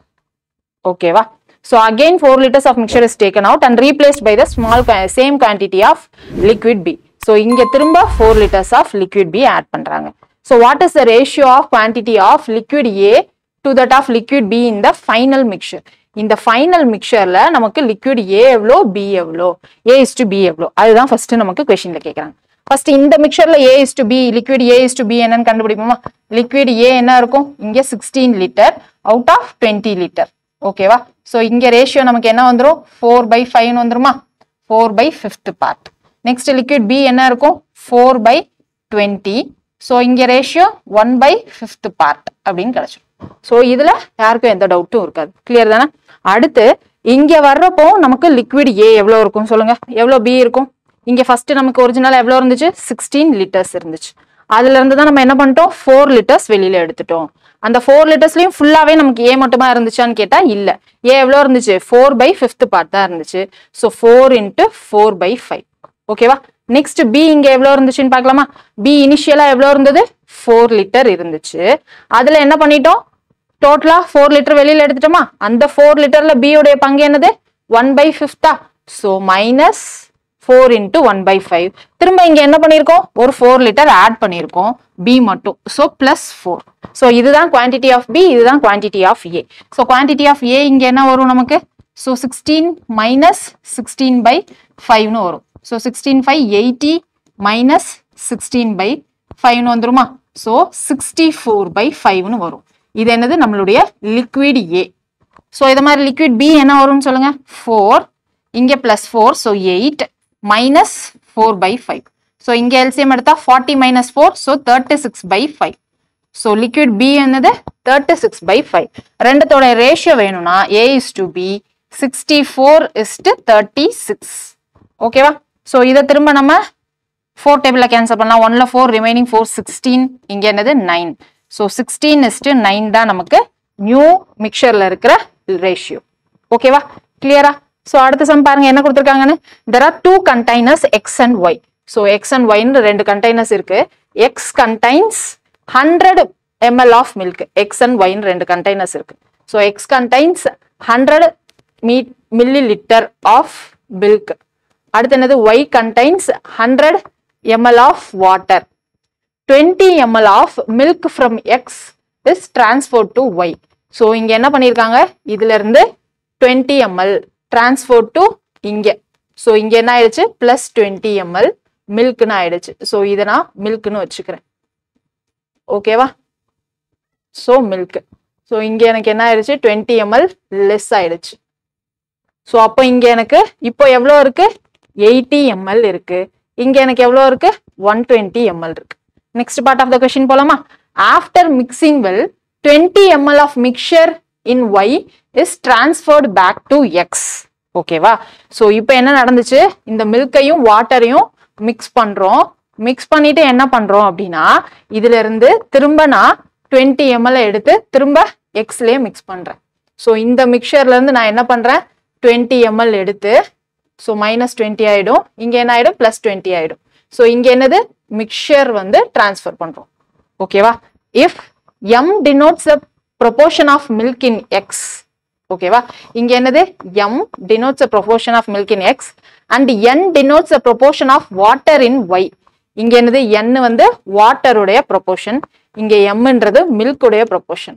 ஓகேவா, so again four litres of mixture is taken out and replaced by the small same quantity of liquid B. So இங்க திரும்ப four litres of liquid B add பண்றாங்க. So what is the ratio of quantity of liquid A to that of liquid B in the final mixture? இந்த final mixtureல நமக்கு liquid A எவ்வளோ, B எவ்வளோ, A is to B எவ்வளோ, அதுதான் first நமக்கு கொஸ்டின்ல கேட்குறாங்க. ஃபர்ஸ்ட் இந்த மிக்சர்ல A is to B, liquid A is to B என்னன்னு கண்டுபிடிப்போமா? liquid A என்ன இருக்கும்? இங்க sixteen litre out of twenty litre. ஓகேவா? சோ இங்க ரேஷியோ நமக்கு என்ன வந்துரும்? four by five வந்துருமா? four by fifth part. Next liquid B என்ன இருக்கும்? four by twenty. சோ இங்க ratio one by fifth part அப்படின்னு கிடைச்சிரும். சோ இதுல யாருக்கும் எந்த டவுட்டும் இருக்காது. கிளியர் தானே? அடுத்து இங்க வர்றப்போ நமக்கு liquid A எவ்வளவு இருக்கும் சொல்லுங்க? எவ்வளவு B இருக்கும்? இங்க ஃபர்ஸ்ட் நமக்கு ஒரிஜினலா எவ்வளவு இருந்துச்சு? sixteen லிட்டர்ஸ் இருந்துச்சு. அதுல இருந்து தான் நம்ம என்ன பண்ணிட்டோம்? four லிட்டர்ஸ் வெளியில எடுத்துட்டோம். அந்த four லிட்டர்ஸ்லயும் ஃபுல்லாவே நமக்கு A மட்டுமா இருந்துச்சான்னு கேட்டா இல்ல. A எவ்வளவு இருந்துச்சு? four by fifth part தான் இருந்துச்சு. So four into four by five. ஓகேவா? நெக்ஸ்ட் B இங்க எவ்வளவு இருந்துச்சுன்னு பார்க்கலாமா? B இனிஷியலா எவ்வளவு இருந்தது? four லிட்டர் இருந்துச்சு. அதுல என்ன பண்ணிட்டோம்? டோட்டலா four லிட்டர் வெளியில எடுத்துட்டோமா? அந்த four லிட்டர்ல B உடைய பங்கு என்னது? one by fifth. So minus four into one by five. திரும்ப இங்க என்ன பண்ணிருக்கோம்? ஒரு four லிட்டர் ஆட் பண்ணிருக்கோம் B மட்டும். So plus four. சோ இதுதான் quantity of B, இதுதான் quantity of A. So quantity of A இங்க என்ன வரும் நமக்கு? So sixteen minus sixteen by five னு வரும். So sixteen five eighty minus sixteen by five னு வந்துருமா? சோ sixty-four by five னு வரும். இது என்னது? நம்மளுடைய liquid A. சோ இத மாதிரி liquid B என்ன வரும்னு சொல்லுங்க? four இங்க plus four, so eight minus four by five. So இங்க L C M எடுத்தா forty minus four, so thirty-six by five. So liquid B என்னது? thirty-six by five. ரெண்டுத்தோட ரேஷியோ வேணும்னா A is to B, sixty-four is to thirty-six. ஓகேவா? So இத திரும்ப நம்ம four டேபிள்ல கேன்சல் பண்ணலாம். one ல four, remaining four, sixteen. இங்க என்னது? nine. So sixteen is to nine தான் நமக்கு நியூ மிக்சர்ல இருக்கிற ரேஷியோ. ஓகேவா? கிளியரா? சோ அடுத்த சம் பாருங்க என்ன கொடுத்திருக்காங்கன்னு. there are two containers X and Y. so X and Y ன்னு ரெண்டு கண்டெய்னர்ஸ் இருக்கு. X contains one hundred milliliters of milk. X and Y ன்னு ரெண்டு கண்டெய்னர்ஸ் இருக்கு. so X contains one hundred milliliters of milk. அடுத்து என்னது? Y contains one hundred milliliters of water. twenty milliliters of milk from X is transferred to Y. so இங்க என்ன பண்ணிருக்காங்க? இதுல இருந்து twenty milliliters transfer to இங்க. so இங்க என்ன ஆயிடுச்சு? plus twenty milliliters milk னு ஆயிடுச்சு. so இத நான் milk னு வச்சுக்கிறேன். ஓகேவா? so milk. so இங்க எனக்கு என்ன ஆயிடுச்சு? twenty milliliters less ஆயிடுச்சு. so அப்போ இங்க எனக்கு இப்போ எவ்வளவு இருக்கு? eighty milliliters இருக்கு. இங்க எனக்கு எவ்வளவு இருக்கு? one twenty milliliters இருக்கு. next part of the question போலாமா? after mixing well, twenty milliliters of mixture in Y is transferred back to X. ஓகேவா? சோ இப்போ என்ன நடந்துச்சு? இந்த மில்கையும் வாட்டரையும் மிக்ஸ் பண்றோம். மிக்ஸ் பண்ணிட்டு என்ன பண்றோம் அப்படின்னா இதுல இருந்து திரும்ப நான் twenty milliliters எடுத்து திரும்ப Xலயே மிக்ஸ் பண்றேன். சோ இந்த மிக்சர்ல இருந்து நான் என்ன பண்றேன்? twenty milliliters எடுத்து சோ minus twenty ஆயிடும். இங்க என்ன ஆயிடும்? plus twenty ஆயிடும். சோ இங்க என்னது? மிக்சர் வந்து டிரான்ஸ்ஃபர் பண்றோம். ஓகேவா? if M denotes the proportion of milk in X. ஓகேவா? இங்க என்னது? M denotes the proportion of milk in X and N denotes the proportion of water in Y. இங்க என்னது? N வந்து water உடைய proportion, இங்க M ன்றது milk உடைய proportion.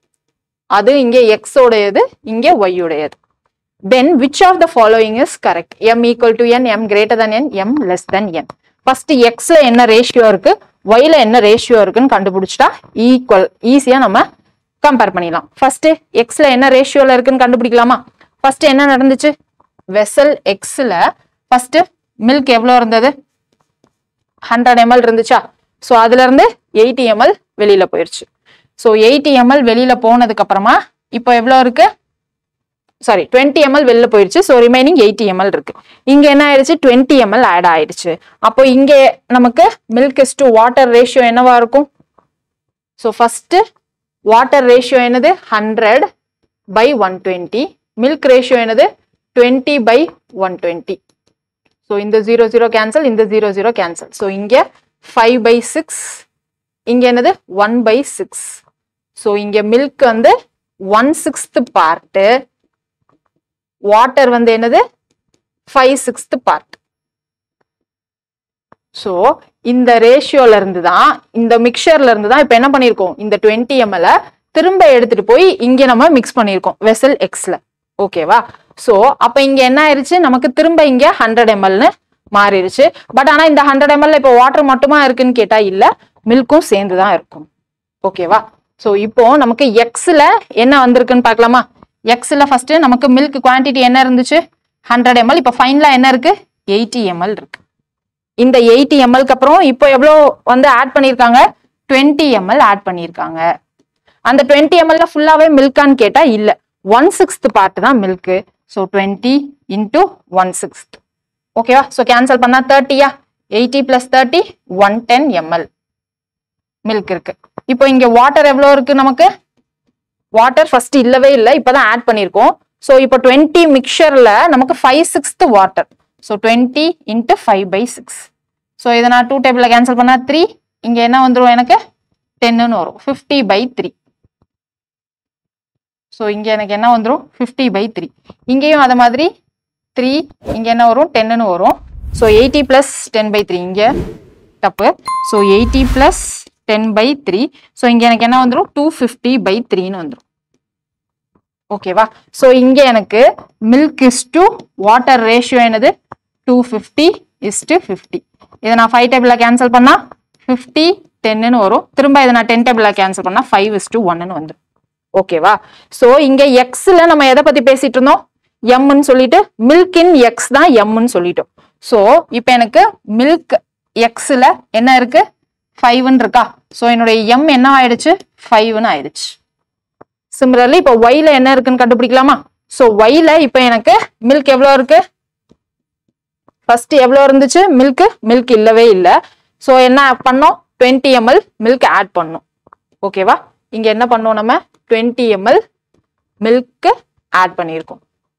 அது இங்க X உடையது, இங்க Y உடையது. Then which of the following is correct? M equal to N, M greater than N, M less than N. First X ல என்ன ரேஷியோ இருக்கு, Y ல என்ன ரேஷியோ இருக்குன்னு கண்டுபிடிச்சிட்டா ஈக்குவல் ஈஸியா நம்ம கம்பேர் பண்ணிடலாம். ஃபர்ஸ்ட் X ல என்ன ரேஷியோல இருக்குன்னு கண்டுபிடிக்கலாமா? ஃபர்ஸ்ட் என்ன நடந்துச்சு? வெசல் X ல ஃபர்ஸ்ட் மில்க் எவ்வளவு இருந்தது? one hundred milliliters இருந்துச்சா? சோ அதுல இருந்து eighty milliliters வெளியில போயிருச்சு. சோ eighty milliliters வெளியில போனதுக்கு அப்புறமா இப்போ எவ்வளவு இருக்கு? சாரி twenty milliliters வெளியில போயிருச்சு. சோ ரிமைனிங் eighty milliliters இருக்கு. இங்க என்ன ஆயிடுச்சு? twenty milliliters ஆட் ஆயிடுச்சு. அப்போ இங்க நமக்கு milk is to water ratio என்னவா இருக்கும்? சோ ஃபர்ஸ்ட் வாட்டர் ரேஷியோ என்னது? one hundred by one twenty. Milk ratio என்னது? twenty by one twenty. So இந்த zero zero கேன்சல், இந்த zero zero கேன்சல். சோ இங்க five by six, இங்க என்னது? one by six. So இங்க மில்க் வந்து one sixth part, water வந்து என்னது? five sixth part. சோ இந்த ரேஷியோல இருந்து தான், இந்த மிக்சர்ல இருந்து தான் இப்ப என்ன பண்ணிருக்கோம்? இந்த twenty milliliters திரும்ப எடுத்துட்டு போய் இங்க நம்ம மிக்ஸ் பண்ணிருக்கோம் வெசல் Xல. ஓகேவா? சோ அப்ப இங்க என்ன ஆயிருச்சு? நமக்கு திரும்ப இங்க one hundred milliliters மாறிடுச்சு. பட் ஆனா இந்த ஹண்ட்ரட் எம்எல் இப்போ வாட்டர் மட்டுமா இருக்குன்னு கேட்டா இல்ல, மில்க்கும் சேர்ந்துதான் இருக்கும். ஓகேவா? சோ இப்போ நமக்கு எக்ஸ்ல என்ன வந்திருக்குன்னு பார்க்கலாமா? எக்ஸ்ல ஃபர்ஸ்ட் நமக்கு மில்க் குவான்டிட்டி என்ன இருந்துச்சு? Hundred ML. இப்போ ஃபைனலா என்ன இருக்கு? எயிட்டி எம்எல் இருக்கு. இந்த எயிட்டி எம்எல்க்கு அப்புறம் இப்போ எவ்வளோ வந்து ஆட் பண்ணியிருக்காங்க? டுவெண்ட்டி எம்எல் ஆட் பண்ணியிருக்காங்க. அந்த டுவெண்ட்டி எம்எல்ல ஃபுல்லாவே மில்கான்னு கேட்டா இல்ல, ஒன் சிக்ஸ்த் பார்ட் தான் மில்க். So twenty into one sixth. ஓகேவா? ஸோ கேன்சல் பண்ணா தேர்ட்டியா? Eighty plus thirty one ten ML milk இருக்கு. இப்போ இங்க வாட்டர் எவ்வளோ இருக்கு நமக்கு? வாட்டர் ஃபர்ஸ்ட் இல்லவே இல்லை, இப்பதான் ஆட் பண்ணியிருக்கோம். ஸோ இப்போ டுவெண்ட்டி மிக்சர்ல நமக்கு five sixth water. So twenty into five by six. So இதை நான் டூ டேபிள்ல கேன்சல் பண்ணா த்ரீ, இங்க என்ன வந்துடும் எனக்கு? டென்னு வரும். Fifty by three. ஸோ இங்க எனக்கு என்ன வந்துடும்? Fifty by three. இங்கேயும் அது மாதிரி த்ரீ, இங்க என்ன வரும்? டென்னு வரும். So eighty plus ten by three, இங்க தப்பு. So eighty plus ten by three. So இங்க எனக்கு என்ன வந்துடும்? டூ ஃபிஃப்டி பை த்ரீன்னு வந்துடும். ஓகேவா? ஸோ இங்க எனக்கு milk is to water ratio என்னது? Two fifty is to fifty. இதை நான் ஃபைவ் டேபிள்ல கேன்சல் பண்ணா ஃபிஃப்டி டென்னு வரும். திரும்ப இதை நான் டென் டேபிள்ல கேன்சல் பண்ணா ஃபைவ் இஸ் டு ஒன்னு வந்துடும். ஓகேவா? சோ இங்க எக்ஸ்ல நம்ம எதை பத்தி பேசிட்டு இருந்தோம்? எம்னு சொல்லிட்டு மில்க் இன் எக்ஸ் தான் எம்னு சொல்லிட்டோம். சோ இப்போ எனக்கு மில்க் எக்ஸ்ல என்ன இருக்கு? ஃபைவ்னு இருக்கா? சோ என்னுடைய எம் என்ன ஆயிடுச்சு? ஃபைவ்னு ஆயிடுச்சு. சிமிலர்லி இப்போ ஒய்ல என்ன இருக்குன்னு கண்டுபிடிக்கலாமா? சோ ஒய்ல இப்போ எனக்கு மில்க் எவ்வளவு இருக்கு? ஃபர்ஸ்ட் எவ்வளவு இருந்துச்சு? மில்க் மில்க் இல்லவே இல்லை. சோ என்ன பண்ணோம்? டுவெண்ட்டி எம்எல் மில்க் ஆட் பண்ணோம். ஓகேவா? இங்க என்ன பண்ணோம்? நம்ம டுவெண்ட்டி எம்எல் மில்க் ஆட் பண்ணியிருக்கோம்.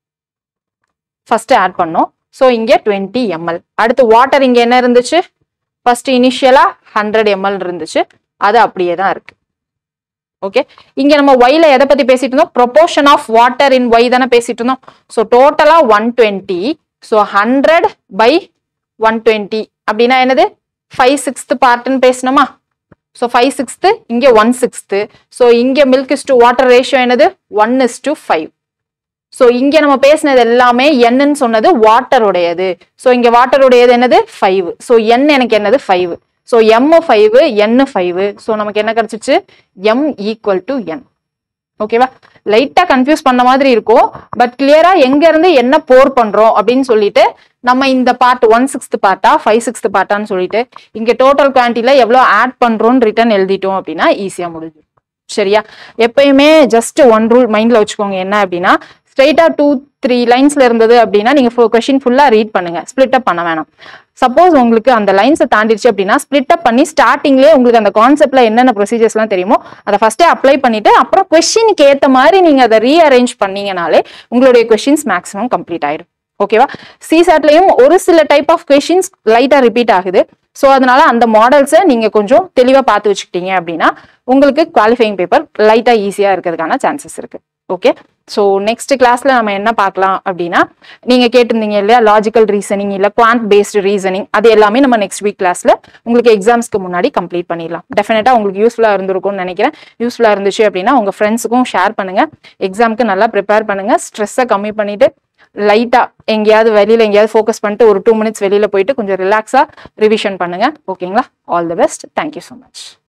ஃபர்ஸ்ட் ஆட் பண்ணோம். ஸோ இங்க டுவெண்ட்டி எம்எல். அடுத்து வாட்டர் இங்க என்ன இருந்துச்சு? ஃபர்ஸ்ட் இனிஷியலா ஹண்ட்ரட் எம்எல் இருந்துச்சு, அது அப்படியே தான் இருக்கு. ஓகே, இங்க நம்ம ஒய்ல எதை பத்தி பேசிட்டு இருந்தோம்? Proportion of water in Y தானே பேசிட்டு இருந்தோம். ஸோ டோட்டலா one twenty. So hundred by one twenty அப்படின்னா என்னது? ஃபைவ் சிக்ஸ்த் பார்ட்னு பேசணுமா? ஸோ ஃபைவ் சிக்ஸ்த்து, இங்கே ஒன் சிக்ஸ்த்து. ஸோ இங்கே milk is to water ratio என்னது? One is to five. So இங்கே நம்ம பேசினது எல்லாமே என்னன்னு சொன்னது வாட்டருடையது. ஸோ இங்கே வாட்டருடையது என்னது? ஃபைவ். ஸோ என் எனக்கு என்னது? Five. So M five, N five. So நமக்கு என்ன கிடைச்சிச்சு? M equal to N. ஓகேவா? லைட்டா கன்ஃபியூஸ் பண்ண மாதிரி இருக்கும், பட் கிளியரா எங்க இருந்து என்ன போர் பண்றோம் அப்படின்னு சொல்லிட்டு நம்ம இந்த பார்ட் ஒன் சிக்ஸ்த் பார்ட்டா ஃபைவ் சிக்ஸ்த் பார்ட்டான்னு சொல்லிட்டு இங்க டோட்டல் குவான்டிட்டில எவ்வளவு ஆட் பண்றோம்னு ரிட்டர்ன் எழுதிட்டோம் அப்படின்னா ஈஸியா முடிஞ்சு. சரியா? எப்பயுமே ஜஸ்ட் ஒன் ரூல் மைண்ட்ல வச்சுக்கோங்க. என்ன அப்படின்னா, ஸ்ட்ரெயிட்டா டூ த்ரீ லைன்ஸ்ல இருந்தது அப்படின்னா நீங்க கொஸ்டின் ஃபுல்லா ரீட் பண்ணுங்க, ஸ்பிளிட் அப் பண்ண வேணாம். சப்போஸ் உங்களுக்கு அந்த லைன்ஸை தாண்டிடுச்சு அப்படின்னா ஸ்பிளிட் அப் பண்ணி ஸ்டார்டிங்லேயே உங்களுக்கு அந்த கான்செப்ட்ல என்னென்ன ப்ரொசீஜர்ஸ் எல்லாம் தெரியுமோ அதை ஃபர்ஸ்டே அப்ளை பண்ணிட்டு அப்புறம் கொஸ்டினுக்கு ஏற்ற மாதிரி நீங்க அதை ரீஅரேஞ்ச் பண்ணீங்கனாலே உங்களுடைய கொஸ்டின்ஸ் மேக்ஸிமம் கம்ப்ளீட் ஆயிடும். ஓகேவா? சிசாட்லயும் ஒரு சில டைப் ஆஃப் கொஸ்டின்ஸ் லைட்டா ரிப்பீட் ஆகுது. ஸோ அதனால அந்த மாடல்ஸை நீங்க கொஞ்சம் தெளிவா பார்த்து வச்சுக்கிட்டீங்க அப்படின்னா உங்களுக்கு குவாலிஃபைங் பேப்பர் லைட்டா ஈஸியா இருக்கிறதுக்கான சான்சஸ் இருக்கு. ஓகே, ஸோ நெக்ஸ்ட் கிளாஸ்ல நம்ம என்ன பார்க்கலாம் அப்படின்னா, நீங்க கேட்டிருந்தீங்க இல்லையா லாஜிக்கல் ரீசனிங் இல்ல குவான்ட் பேஸ்டு ரீசனிங், அது எல்லாமே நம்ம நெக்ஸ்ட் வீக் கிளாஸ்ல உங்களுக்கு எக்ஸாம்ஸ்க்கு முன்னாடி கம்ப்ளீட் பண்ணிடலாம். டெஃபினட்டா உங்களுக்கு யூஸ்ஃபுல்லா இருந்திருக்கும்னு நினைக்கிறேன். யூஸ்ஃபுல்லா இருந்துச்சு அப்படின்னா உங்க ஃப்ரெண்ட்ஸுக்கும் ஷேர் பண்ணுங்க. எக்ஸாமுக்கு நல்லா ப்ரிப்பேர் பண்ணுங்க. ஸ்ட்ரெஸ்ஸை கம்மி பண்ணிட்டு லைட்டா எங்கேயாவது வெளியில எங்கேயாவது ஃபோக்கஸ் பண்ணிட்டு ஒரு டூ மினிட்ஸ் வெளியில போயிட்டு கொஞ்சம் ரிலாக்ஸா ரிவிஷன் பண்ணுங்க. ஓகேங்களா? All the best. Thank you so much.